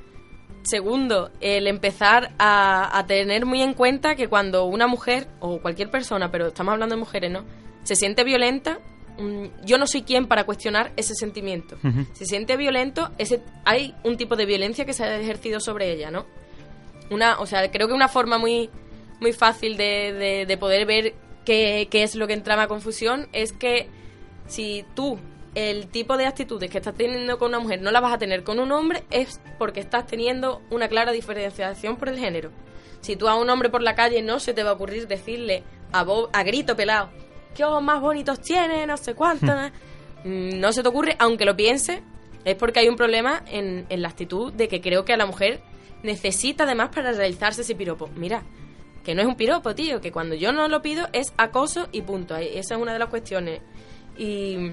Segundo, el empezar a tener muy en cuenta que cuando una mujer, o cualquier persona, pero estamos hablando de mujeres, ¿no?, se siente violenta, yo no soy quien para cuestionar ese sentimiento. Se siente violento, hay un tipo de violencia que se ha ejercido sobre ella, ¿no? O sea, creo que una forma muy, muy fácil de poder ver qué es lo que entrama a confusión es que si tú el tipo de actitudes que estás teniendo con una mujer no las vas a tener con un hombre, es porque estás teniendo una clara diferenciación por el género. Si tú a un hombre por la calle no se te va a ocurrir decirle a grito pelado, ¿qué ojos más bonitos tiene? No sé cuánto. No se te ocurre, aunque lo pienses, es porque hay un problema en la actitud de que creo que a la mujer necesita además para realizarse ese piropo. Mira, que no es un piropo, tío, que cuando yo no lo pido es acoso y punto. Esa es una de las cuestiones. Y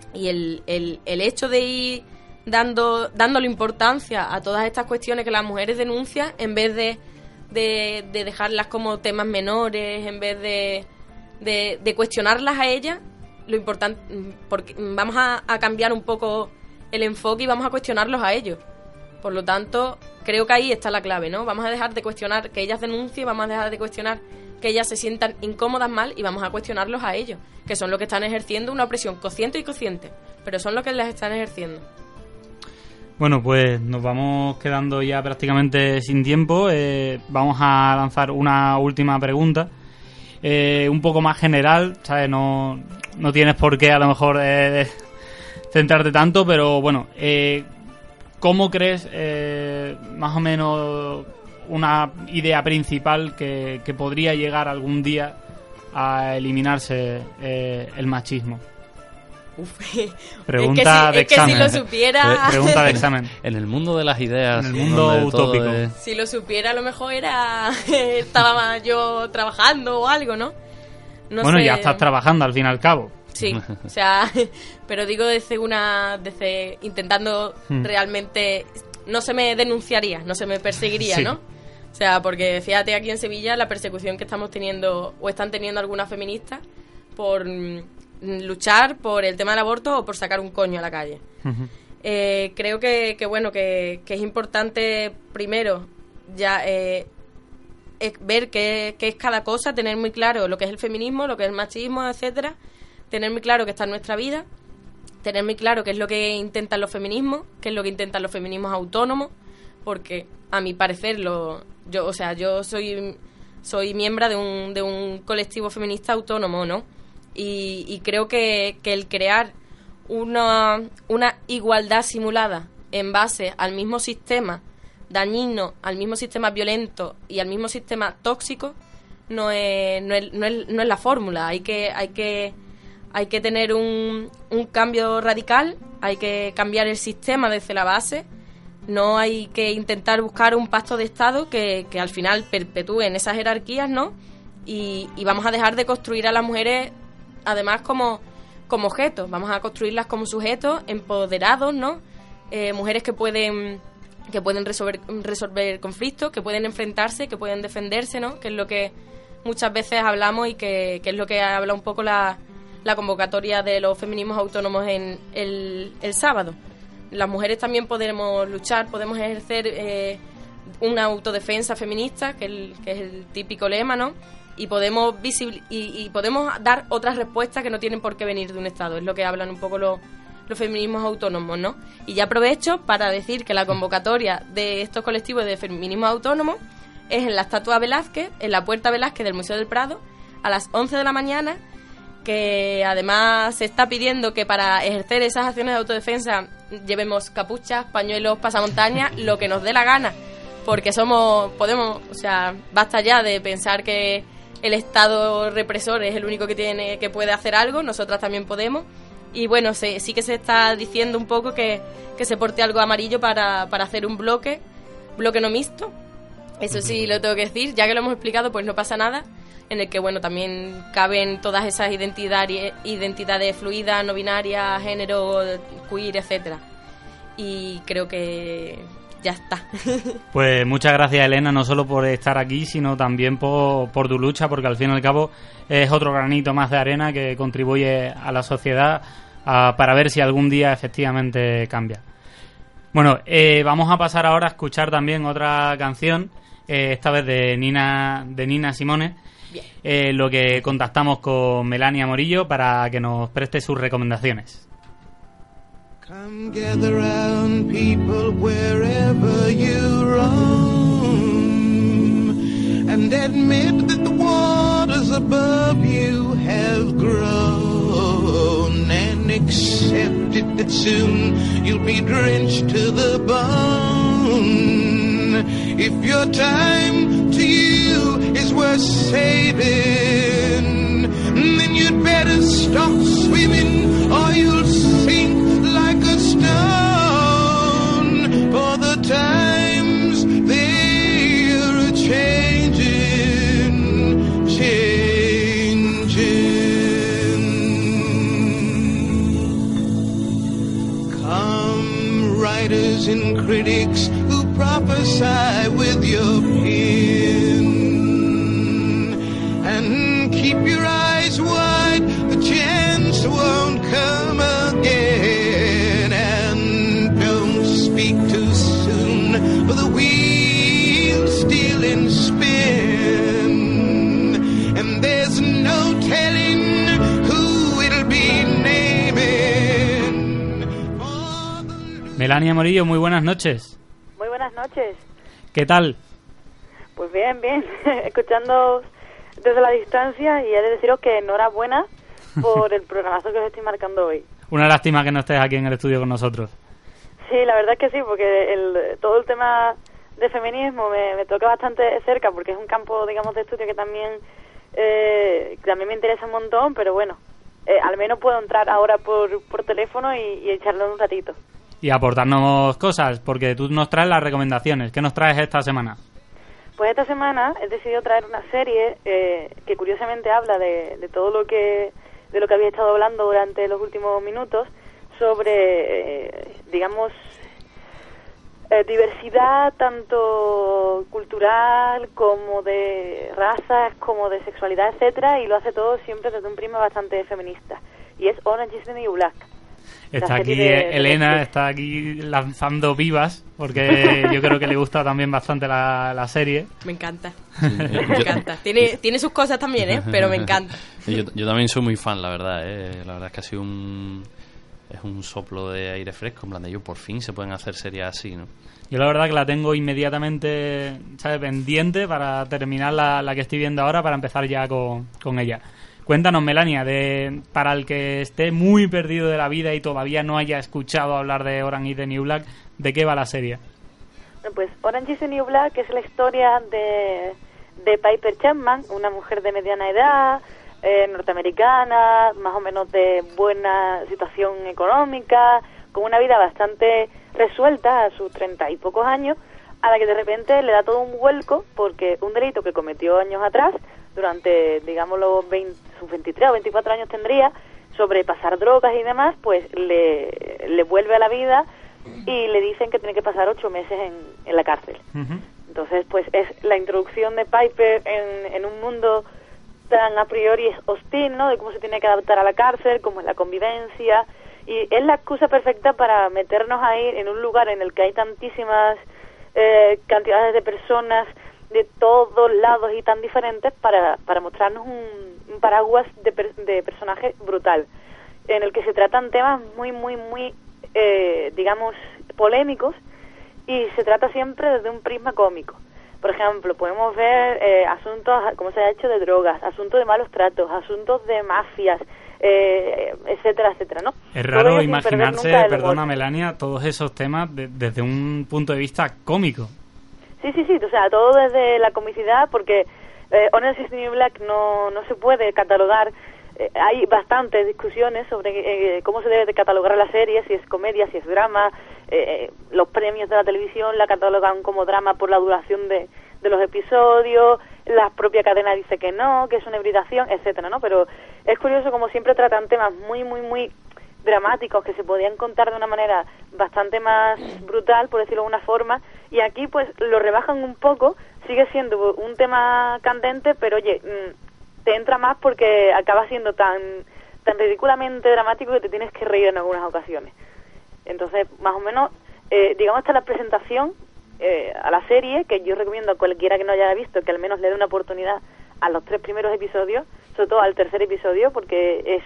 el hecho de ir dándole importancia a todas estas cuestiones que las mujeres denuncian, en vez de dejarlas como temas menores, en vez de cuestionarlas a ellas, lo importante, porque vamos a cambiar un poco el enfoque y vamos a cuestionarlos a ellos. Por lo tanto, creo que ahí está la clave, ¿no? Vamos a dejar de cuestionar que ellas denuncien, vamos a dejar de cuestionar que ellas se sientan incómodas mal y vamos a cuestionarlos a ellos, que son los que están ejerciendo una opresión consciente y consciente, pero son los que las están ejerciendo. Bueno, pues nos vamos quedando ya prácticamente sin tiempo. Vamos a lanzar una última pregunta, un poco más general, ¿sabes? No tienes por qué a lo mejor centrarte tanto, pero bueno, ¿cómo crees más o menos una idea principal que podría llegar algún día a eliminarse el machismo? Pregunta de examen. Es que si lo supiera... Pregunta de examen. En el mundo de las ideas... En el mundo utópico. Si lo supiera, a lo mejor estaba yo trabajando o algo, ¿no? Bueno, sé. Ya estás trabajando al fin y al cabo. Sí, o sea, pero digo desde intentando realmente... No se me denunciaría, no se me perseguiría, sí. ¿no? O sea, porque fíjate aquí en Sevilla la persecución que estamos teniendo o están teniendo algunas feministas por luchar por el tema del aborto o por sacar un coño a la calle. Uh-huh. Creo que es importante primero ya ver qué es cada cosa, tener muy claro lo que es el feminismo, lo que es el machismo, etcétera, tener muy claro que está en nuestra vida, tener muy claro qué es lo que intentan los feminismos, qué es lo que intentan los feminismos autónomos, porque a mi parecer yo soy miembro de un colectivo feminista autónomo, ¿no? Y creo que el crear una igualdad simulada en base al mismo sistema dañino, al mismo sistema violento y al mismo sistema tóxico no es la fórmula. Hay que tener un cambio radical, hay que cambiar el sistema desde la base. No hay que intentar buscar un pacto de Estado que al final perpetúen esas jerarquías, ¿no? Y vamos a dejar de construir a las mujeres además como objetos, vamos a construirlas como sujetos empoderados, ¿no? Mujeres que pueden resolver conflictos, que pueden enfrentarse, que pueden defenderse, ¿no? Que es lo que muchas veces hablamos y que es lo que habla un poco la convocatoria de los feminismos autónomos en el sábado. Las mujeres también podemos luchar, podemos ejercer una autodefensa feminista, que es el típico lema, ¿no? Y podemos podemos dar otras respuestas que no tienen por qué venir de un Estado. Es lo que hablan un poco los feminismos autónomos, ¿no? Y ya aprovecho para decir que la convocatoria de estos colectivos de feminismos autónomos es en la estatua Velázquez, en la Puerta Velázquez del Museo del Prado, a las 11 de la mañana, que además se está pidiendo que para ejercer esas acciones de autodefensa llevemos capuchas, pañuelos, pasamontañas, lo que nos dé la gana, porque basta ya de pensar que el Estado represor es el único que puede hacer algo, nosotras también podemos. Y bueno, sí que se está diciendo un poco que se porte algo amarillo para hacer un bloque no mixto. Eso sí lo tengo que decir, ya que lo hemos explicado, pues no pasa nada, en el que bueno, también caben todas esas identidades fluidas, no binarias, género, queer, etcétera. Y creo que ya está. Pues muchas gracias, Elena, no solo por estar aquí, sino también por tu lucha, porque al fin y al cabo es otro granito más de arena que contribuye a la sociedad para ver si algún día efectivamente cambia. Bueno, vamos a pasar ahora a escuchar también otra canción, esta vez de Nina Simone. Lo que contactamos con Melania Morillo para que nos preste sus recomendaciones. Come gather round, people, wherever you roam, and admit that the waters above you have grown, and accept it that soon you'll be drenched to the bone. If your time to you is worth saving, then you'd better stop swimming or you'll sink like a stone. For the times they're changing. Come, writers and critics who prophesy with your peers, Melania Morillo, muy buenas noches. Muy buenas noches. ¿Qué tal? Pues bien, escuchando desde la distancia, y he de deciros que enhorabuena por el programazo que os estoy marcando hoy. Una lástima que no estés aquí en el estudio con nosotros. Sí, la verdad es que sí, porque todo el tema de feminismo me toca bastante cerca, porque es un campo, digamos, de estudio que también me interesa un montón, pero bueno, al menos puedo entrar ahora por teléfono y echarle un ratito. Y aportarnos cosas, porque tú nos traes las recomendaciones. ¿Qué nos traes esta semana? Pues esta semana he decidido traer una serie que curiosamente habla de todo lo que había estado hablando durante los últimos minutos sobre, digamos, diversidad tanto cultural como de razas, como de sexualidad, etcétera, y lo hace todo siempre desde un prisma bastante feminista. Y es Orange is the New Black. Está aquí Elena, está aquí lanzando vivas, porque yo creo que le gusta también bastante la serie. Me encanta, me encanta. Tiene sus cosas también, pero me encanta. Yo también soy muy fan, la verdad. La verdad es que ha sido es un soplo de aire fresco, en plan de por fin se pueden hacer series así, ¿no? Yo la verdad que la tengo inmediatamente, ¿sabes?, pendiente para terminar la que estoy viendo ahora, para empezar ya con ella. Cuéntanos, Melania, para el que esté muy perdido de la vida y todavía no haya escuchado hablar de Orange is the New Black, ¿de qué va la serie? Pues Orange is the New Black es la historia de Piper Chapman, una mujer de mediana edad, norteamericana, más o menos de buena situación económica, con una vida bastante resuelta a sus 30 y pocos años, a la que de repente le da todo un vuelco porque un delito que cometió años atrás, durante, digamos, sus 23 o 24 años tendría, sobre pasar drogas y demás, pues le vuelve a la vida y le dicen que tiene que pasar 8 meses en la cárcel. Uh-huh. Entonces, pues es la introducción de Piper en un mundo tan a priori hostil, ¿no?, de cómo se tiene que adaptar a la cárcel, cómo es la convivencia, y es la excusa perfecta para meternos ahí en un lugar en el que hay tantísimas cantidades de personas de todos lados y tan diferentes para mostrarnos un paraguas de personaje brutal, en el que se tratan temas muy, muy, muy, digamos, polémicos, y se trata siempre desde un prisma cómico. Por ejemplo, podemos ver asuntos, como se ha hecho, de drogas, asuntos de malos tratos, asuntos de mafias, etcétera, etcétera, ¿no? Es raro imaginarse, perdona Melania, todos esos temas desde un punto de vista cómico. Sí, o sea, todo desde la comicidad, porque Orange is the New Black no se puede catalogar. Hay bastantes discusiones sobre cómo se debe de catalogar la serie, si es comedia, si es drama. Los premios de la televisión la catalogan como drama por la duración de los episodios, la propia cadena dice que no, que es una hibridación, etcétera, ¿no? Pero es curioso como siempre tratan temas muy, muy, muy dramáticos que se podían contar de una manera bastante más brutal, por decirlo de una forma, y aquí pues lo rebajan un poco. Sigue siendo un tema candente, pero oye, te entra más porque acaba siendo tan ridículamente dramático que te tienes que reír en algunas ocasiones. Entonces, más o menos, digamos, esta es la presentación a la serie, que yo recomiendo a cualquiera que no haya visto que al menos le dé una oportunidad a los 3 primeros episodios, sobre todo al tercer episodio, porque es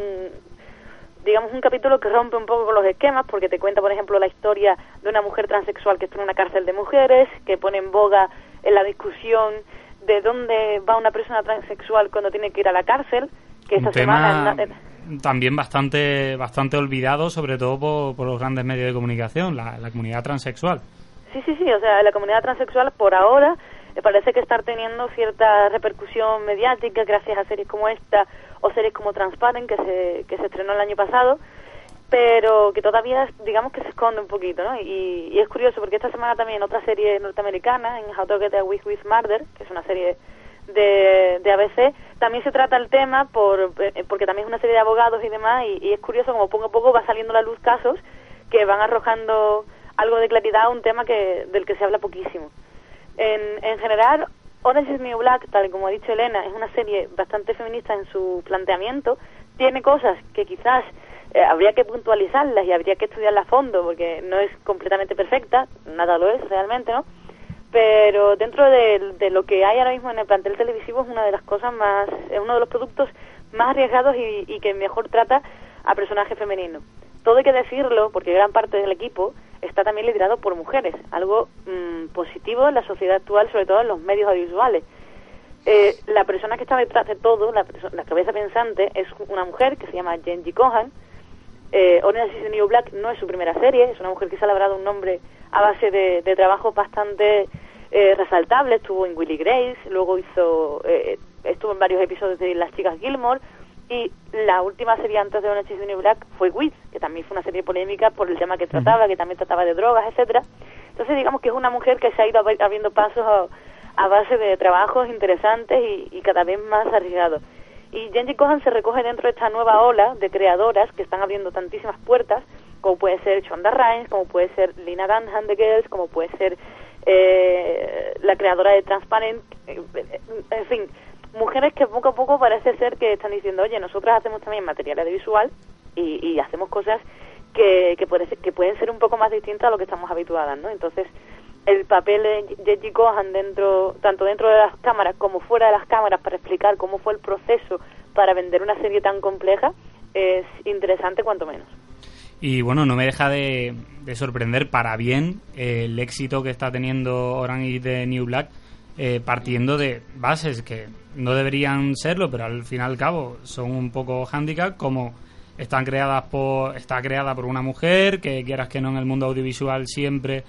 un capítulo que rompe un poco con los esquemas, porque te cuenta, por ejemplo, la historia de una mujer transexual que está en una cárcel de mujeres, que pone en boga en la discusión de dónde va una persona transexual cuando tiene que ir a la cárcel, que esta semana también bastante olvidado, sobre todo por los grandes medios de comunicación, la comunidad transexual. Sí, o sea, la comunidad transexual por ahora parece que está teniendo cierta repercusión mediática gracias a series como esta o series como Transparent, que se estrenó el año pasado, pero que todavía, digamos, que se esconde un poquito, ¿no? Y es curioso porque esta semana también otra serie norteamericana, en How to Get Away with Murder, que es una serie de ABC, también se trata el tema porque también es una serie de abogados y demás, y es curioso como poco a poco va saliendo a la luz casos que van arrojando algo de claridad a un tema del que se habla poquísimo. En general, Orange is the New Black, tal y como ha dicho Elena, es una serie bastante feminista en su planteamiento. Tiene cosas que quizás habría que puntualizarlas y habría que estudiarlas a fondo, porque no es completamente perfecta, nada lo es realmente, ¿no? Pero dentro de lo que hay ahora mismo en el plantel televisivo es una de las cosas es uno de los productos más arriesgados y que mejor trata a personajes femeninos. todo hay que decirlo, porque gran parte del equipo está también liderado por mujeres, algo positivo en la sociedad actual, sobre todo en los medios audiovisuales. La persona que está detrás de todo, la cabeza pensante, es una mujer que se llama Jenji Kohan. Orange is the New Black no es su primera serie, es una mujer que se ha labrado un nombre a base de trabajos bastante resaltables. Estuvo en Will y Grace, luego estuvo en varios episodios de Las Chicas Gilmore, y la última serie antes de Orange is the New Black fue Wiz, que también fue una serie polémica por el tema que trataba, que también trataba de drogas, etcétera. Entonces digamos que es una mujer que se ha ido abriendo pasos a base de trabajos interesantes y cada vez más arriesgados. Y Jenji Kohan se recoge dentro de esta nueva ola de creadoras que están abriendo tantísimas puertas, como puede ser Shonda Rhimes, como puede ser Lina Dunham de Girls, como puede ser la creadora de Transparent, en fin, mujeres que poco a poco parece ser que están diciendo, oye, nosotras hacemos también material audiovisual y hacemos cosas que pueden ser un poco más distintas a lo que estamos habituadas, ¿no? Entonces, el papel de Jenji Kohan tanto dentro de las cámaras como fuera de las cámaras, para explicar cómo fue el proceso para vender una serie tan compleja, es interesante cuanto menos. Y bueno, no me deja de sorprender para bien el éxito que está teniendo Orange is the New Black, partiendo de bases que no deberían serlo, pero al fin y al cabo son un poco hándicap, como está creada por una mujer, que quieras que no, en el mundo audiovisual siempre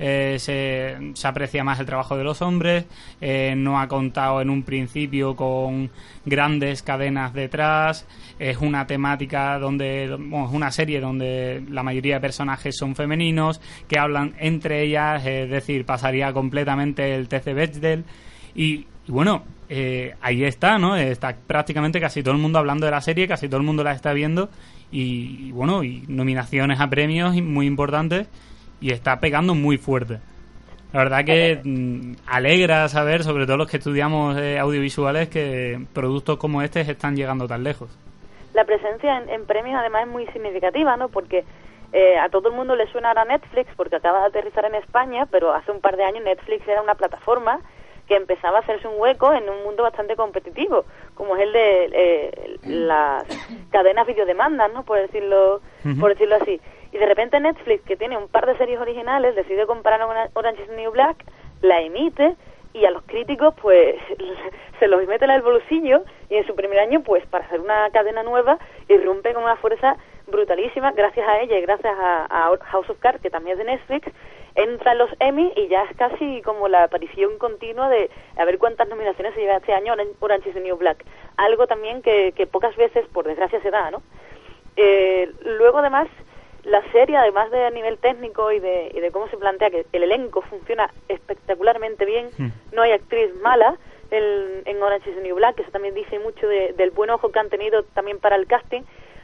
se aprecia más el trabajo de los hombres, no ha contado en un principio con grandes cadenas detrás, es una temática es una serie donde la mayoría de personajes son femeninos, que hablan entre ellas, es decir, pasaría completamente el test de Bechdel, y bueno, ahí está, ¿no? Está prácticamente casi todo el mundo hablando de la serie, casi todo el mundo la está viendo, y bueno, y nominaciones a premios muy importantes, y está pegando muy fuerte. La verdad que alegra saber, sobre todo los que estudiamos audiovisuales, que productos como este están llegando tan lejos. La presencia en premios además es muy significativa, ¿no? Porque a todo el mundo le suena ahora Netflix, porque acaba de aterrizar en España, pero hace un par de años Netflix era una plataforma que empezaba a hacerse un hueco en un mundo bastante competitivo, como es el de las cadenas videodemandas, ¿no? Por decirlo así. Y de repente Netflix, que tiene un par de series originales, decide comprar a Orange is the New Black, la emite, y a los críticos pues se los mete en el bolsillo, y en su primer año, pues para hacer una cadena nueva, irrumpe con una fuerza brutalísima. Gracias a ella y gracias a House of Cards, que también es de Netflix, entra en los Emmy, y ya es casi como la aparición continua de a ver cuántas nominaciones se lleva este año Orange is the New Black. Algo también que pocas veces, por desgracia, se da, ¿no? Luego, además, la serie, además de a nivel técnico y de cómo se plantea, que el elenco funciona espectacularmente bien, no hay actriz mala en Orange is the New Black, que eso también dice mucho del buen ojo que han tenido también para el casting.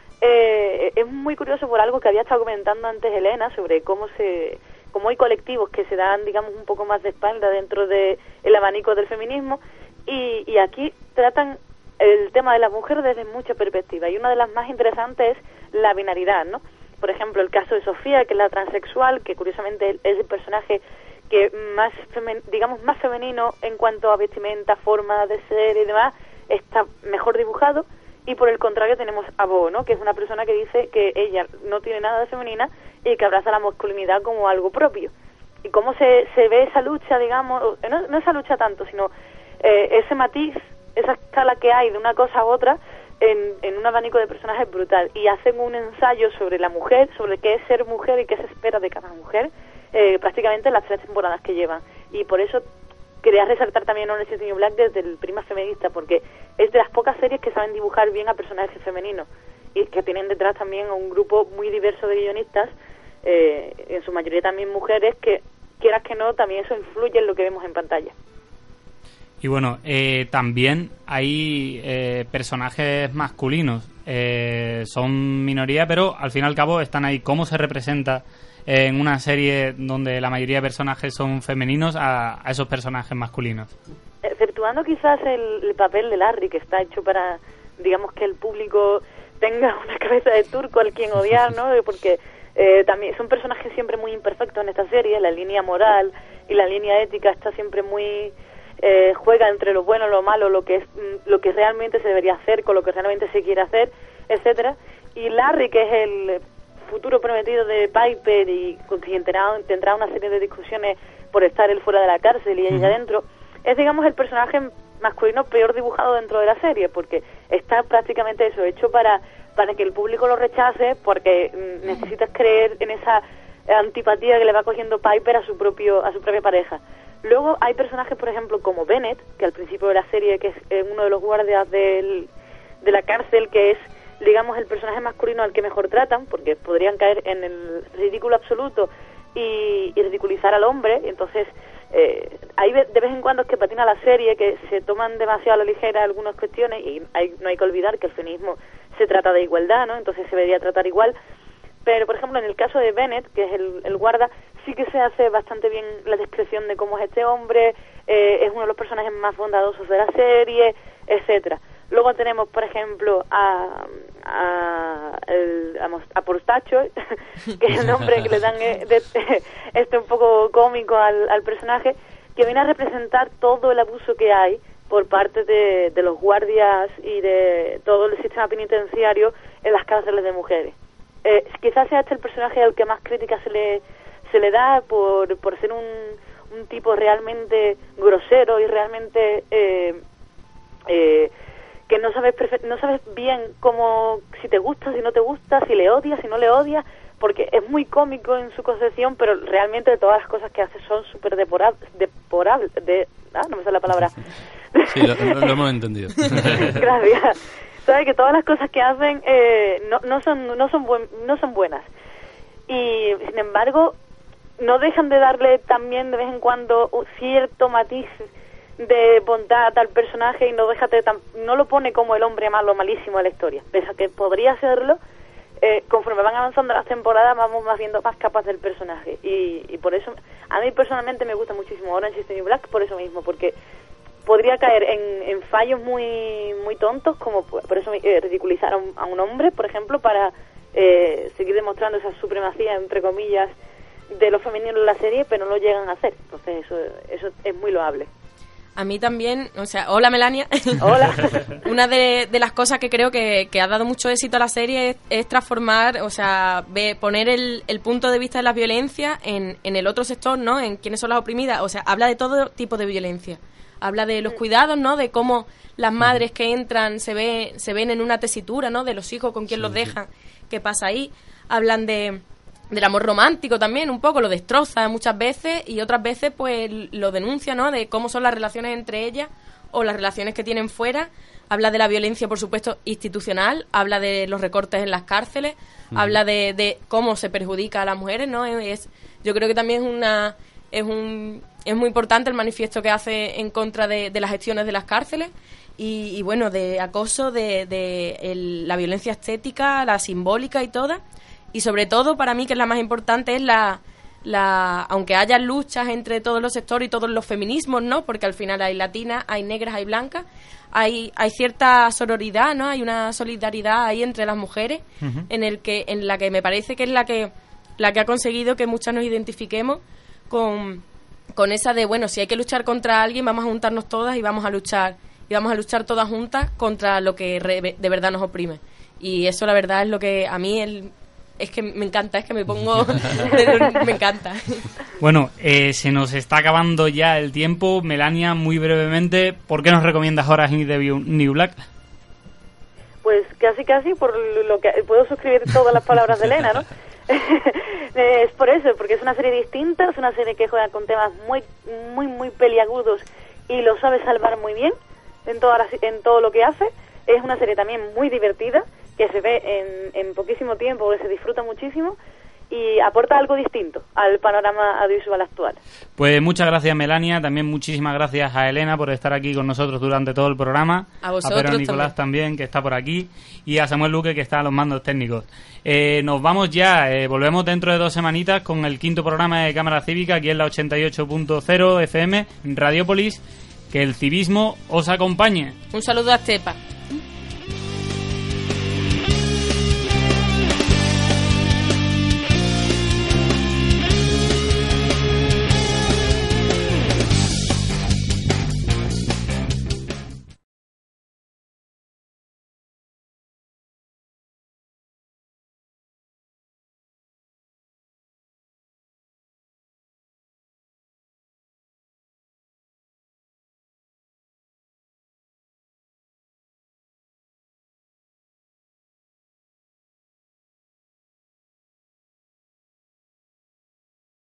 Es muy curioso por algo que había estado comentando antes Elena, sobre cómo hay colectivos que se dan, digamos, un poco más de espalda dentro del abanico del feminismo, y aquí tratan el tema de la mujer desde mucha perspectiva, y una de las más interesantes es la binaridad, ¿no? Por ejemplo, el caso de Sofía, que es la transexual, que curiosamente es el personaje que más femenino en cuanto a vestimenta, forma de ser y demás, está mejor dibujado. Y por el contrario tenemos a Bo, ¿no? Que es una persona que dice que ella no tiene nada de femenina y que abraza la masculinidad como algo propio. Y cómo se ve esa lucha, digamos, no esa lucha tanto, sino ese matiz, esa escala que hay de una cosa a otra en un abanico de personajes brutal. Y hacen un ensayo sobre la mujer, sobre qué es ser mujer y qué se espera de cada mujer, prácticamente en las 3 temporadas que llevan. Y por eso quería resaltar también Orange is the New Black desde el prisma feminista, porque es de las pocas series que saben dibujar bien a personajes femeninos y que tienen detrás también un grupo muy diverso de guionistas, en su mayoría también mujeres, que quieras que no, también eso influye en lo que vemos en pantalla. Y bueno, también hay personajes masculinos, son minoría, pero al fin y al cabo están ahí. ¿Cómo se representa en una serie donde la mayoría de personajes son femeninos a esos personajes masculinos? Exceptuando quizás el papel de Larry, que está hecho para, digamos, que el público tenga una cabeza de turco al quien odiar, ¿no? Porque también son personajes siempre muy imperfectos en esta serie. La línea moral y la línea ética está siempre muy juega entre lo bueno, lo malo, lo que realmente se debería hacer con lo que realmente se quiere hacer, etcétera. Y Larry, que es el futuro prometido de Piper y con quien tendrá una serie de discusiones por estar él fuera de la cárcel y ella dentro, es, digamos, el personaje masculino peor dibujado dentro de la serie, porque está prácticamente eso, hecho para que el público lo rechace, porque necesitas creer en esa antipatía que le va cogiendo Piper a su propia pareja. Luego hay personajes, por ejemplo, como Bennett, que al principio de la serie, que es uno de los guardias de la cárcel, que es, digamos, el personaje masculino al que mejor tratan, porque podrían caer en el ridículo absoluto y ridiculizar al hombre. Entonces hay de vez en cuando es que patina la serie, que se toman demasiado a la ligera algunas cuestiones, y no hay que olvidar que el feminismo se trata de igualdad, ¿no? Entonces se debería tratar igual. Pero, por ejemplo, en el caso de Bennett, que es el guarda, sí que se hace bastante bien la descripción de cómo es este hombre, es uno de los personajes más bondadosos de la serie, etcétera. Luego tenemos, por ejemplo, a Portacho, que es el nombre que le dan un poco cómico al personaje, que viene a representar todo el abuso que hay por parte de los guardias y de todo el sistema penitenciario en las cárceles de mujeres. Quizás sea este el personaje al que más crítica se le da por ser un tipo realmente grosero y realmente que no sabes bien cómo, si te gusta, si no te gusta, si le odias, si no le odias, porque es muy cómico en su concepción, pero realmente todas las cosas que hace son súper deporables. No me sale la palabra. Sí, lo hemos entendido. Gracias. Sabes que todas las cosas que hacen no son buenas, y sin embargo no dejan de darle también de vez en cuando un cierto matiz de bondad al personaje, y no lo pone como el hombre malo malísimo de la historia, pese a que podría serlo. Conforme van avanzando las temporadas vamos viendo más capas del personaje, y por eso a mí personalmente me gusta muchísimo Orange is the New Black, por eso mismo, porque podría caer en fallos muy muy tontos, como por eso ridiculizar a un hombre, por ejemplo, para seguir demostrando esa supremacía, entre comillas, de los femeninos en la serie, pero no lo llegan a hacer. Entonces eso es muy loable. A mí también, o sea, hola Melania. Hola. Una de las cosas que creo que ha dado mucho éxito a la serie es transformar, o sea, poner el punto de vista de la violencia en el otro sector, ¿no? En quiénes son las oprimidas. O sea, habla de todo tipo de violencia. Habla de los cuidados, ¿no? De cómo las madres que entran se ven en una tesitura, ¿no? De los hijos, con quién los dejan, qué pasa ahí. Hablan del amor romántico también, un poco, lo destroza muchas veces, y otras veces pues lo denuncia, ¿no? De cómo son las relaciones entre ellas o las relaciones que tienen fuera. Habla de la violencia, por supuesto, institucional, habla de los recortes en las cárceles, habla de cómo se perjudica a las mujeres, ¿no? Yo creo que también es muy importante el manifiesto que hace en contra de las gestiones de las cárceles y bueno, de acoso, la violencia estética, la simbólica y toda. Y sobre todo, para mí, que es la más importante, es aunque haya luchas entre todos los sectores y todos los feminismos, ¿no? Porque al final hay latinas, hay negras, hay blancas, hay cierta sororidad, ¿no? Hay una solidaridad ahí entre las mujeres, en la que me parece que es la que ha conseguido que muchas nos identifiquemos con esa de, bueno, si hay que luchar contra alguien, vamos a juntarnos todas y vamos a luchar todas juntas contra lo que de verdad nos oprime. Y eso, la verdad, es lo que a mí es que me encanta, es que me pongo... me encanta. Bueno, se nos está acabando ya el tiempo. Melania, muy brevemente, ¿por qué nos recomiendas Orange is the New Black? Pues casi por lo que puedo suscribir todas las palabras de Elena, ¿no? Es por eso, porque es una serie distinta, es una serie que juega con temas muy muy muy peliagudos y lo sabe salvar muy bien en todo lo que hace. Es una serie también muy divertida, que se ve en poquísimo tiempo, que se disfruta muchísimo y aporta algo distinto al panorama audiovisual actual. Pues muchas gracias, Melania. También muchísimas gracias a Elena por estar aquí con nosotros durante todo el programa. A vosotros, a Pedro Nicolás también, que está por aquí, y a Samuel Luque, que está a los mandos técnicos. Nos vamos ya, volvemos dentro de 2 semanitas con el 5º programa de Cámara Cívica aquí en la 88.0 FM, Radiopolis. Que el civismo os acompañe. Un saludo a Estepa.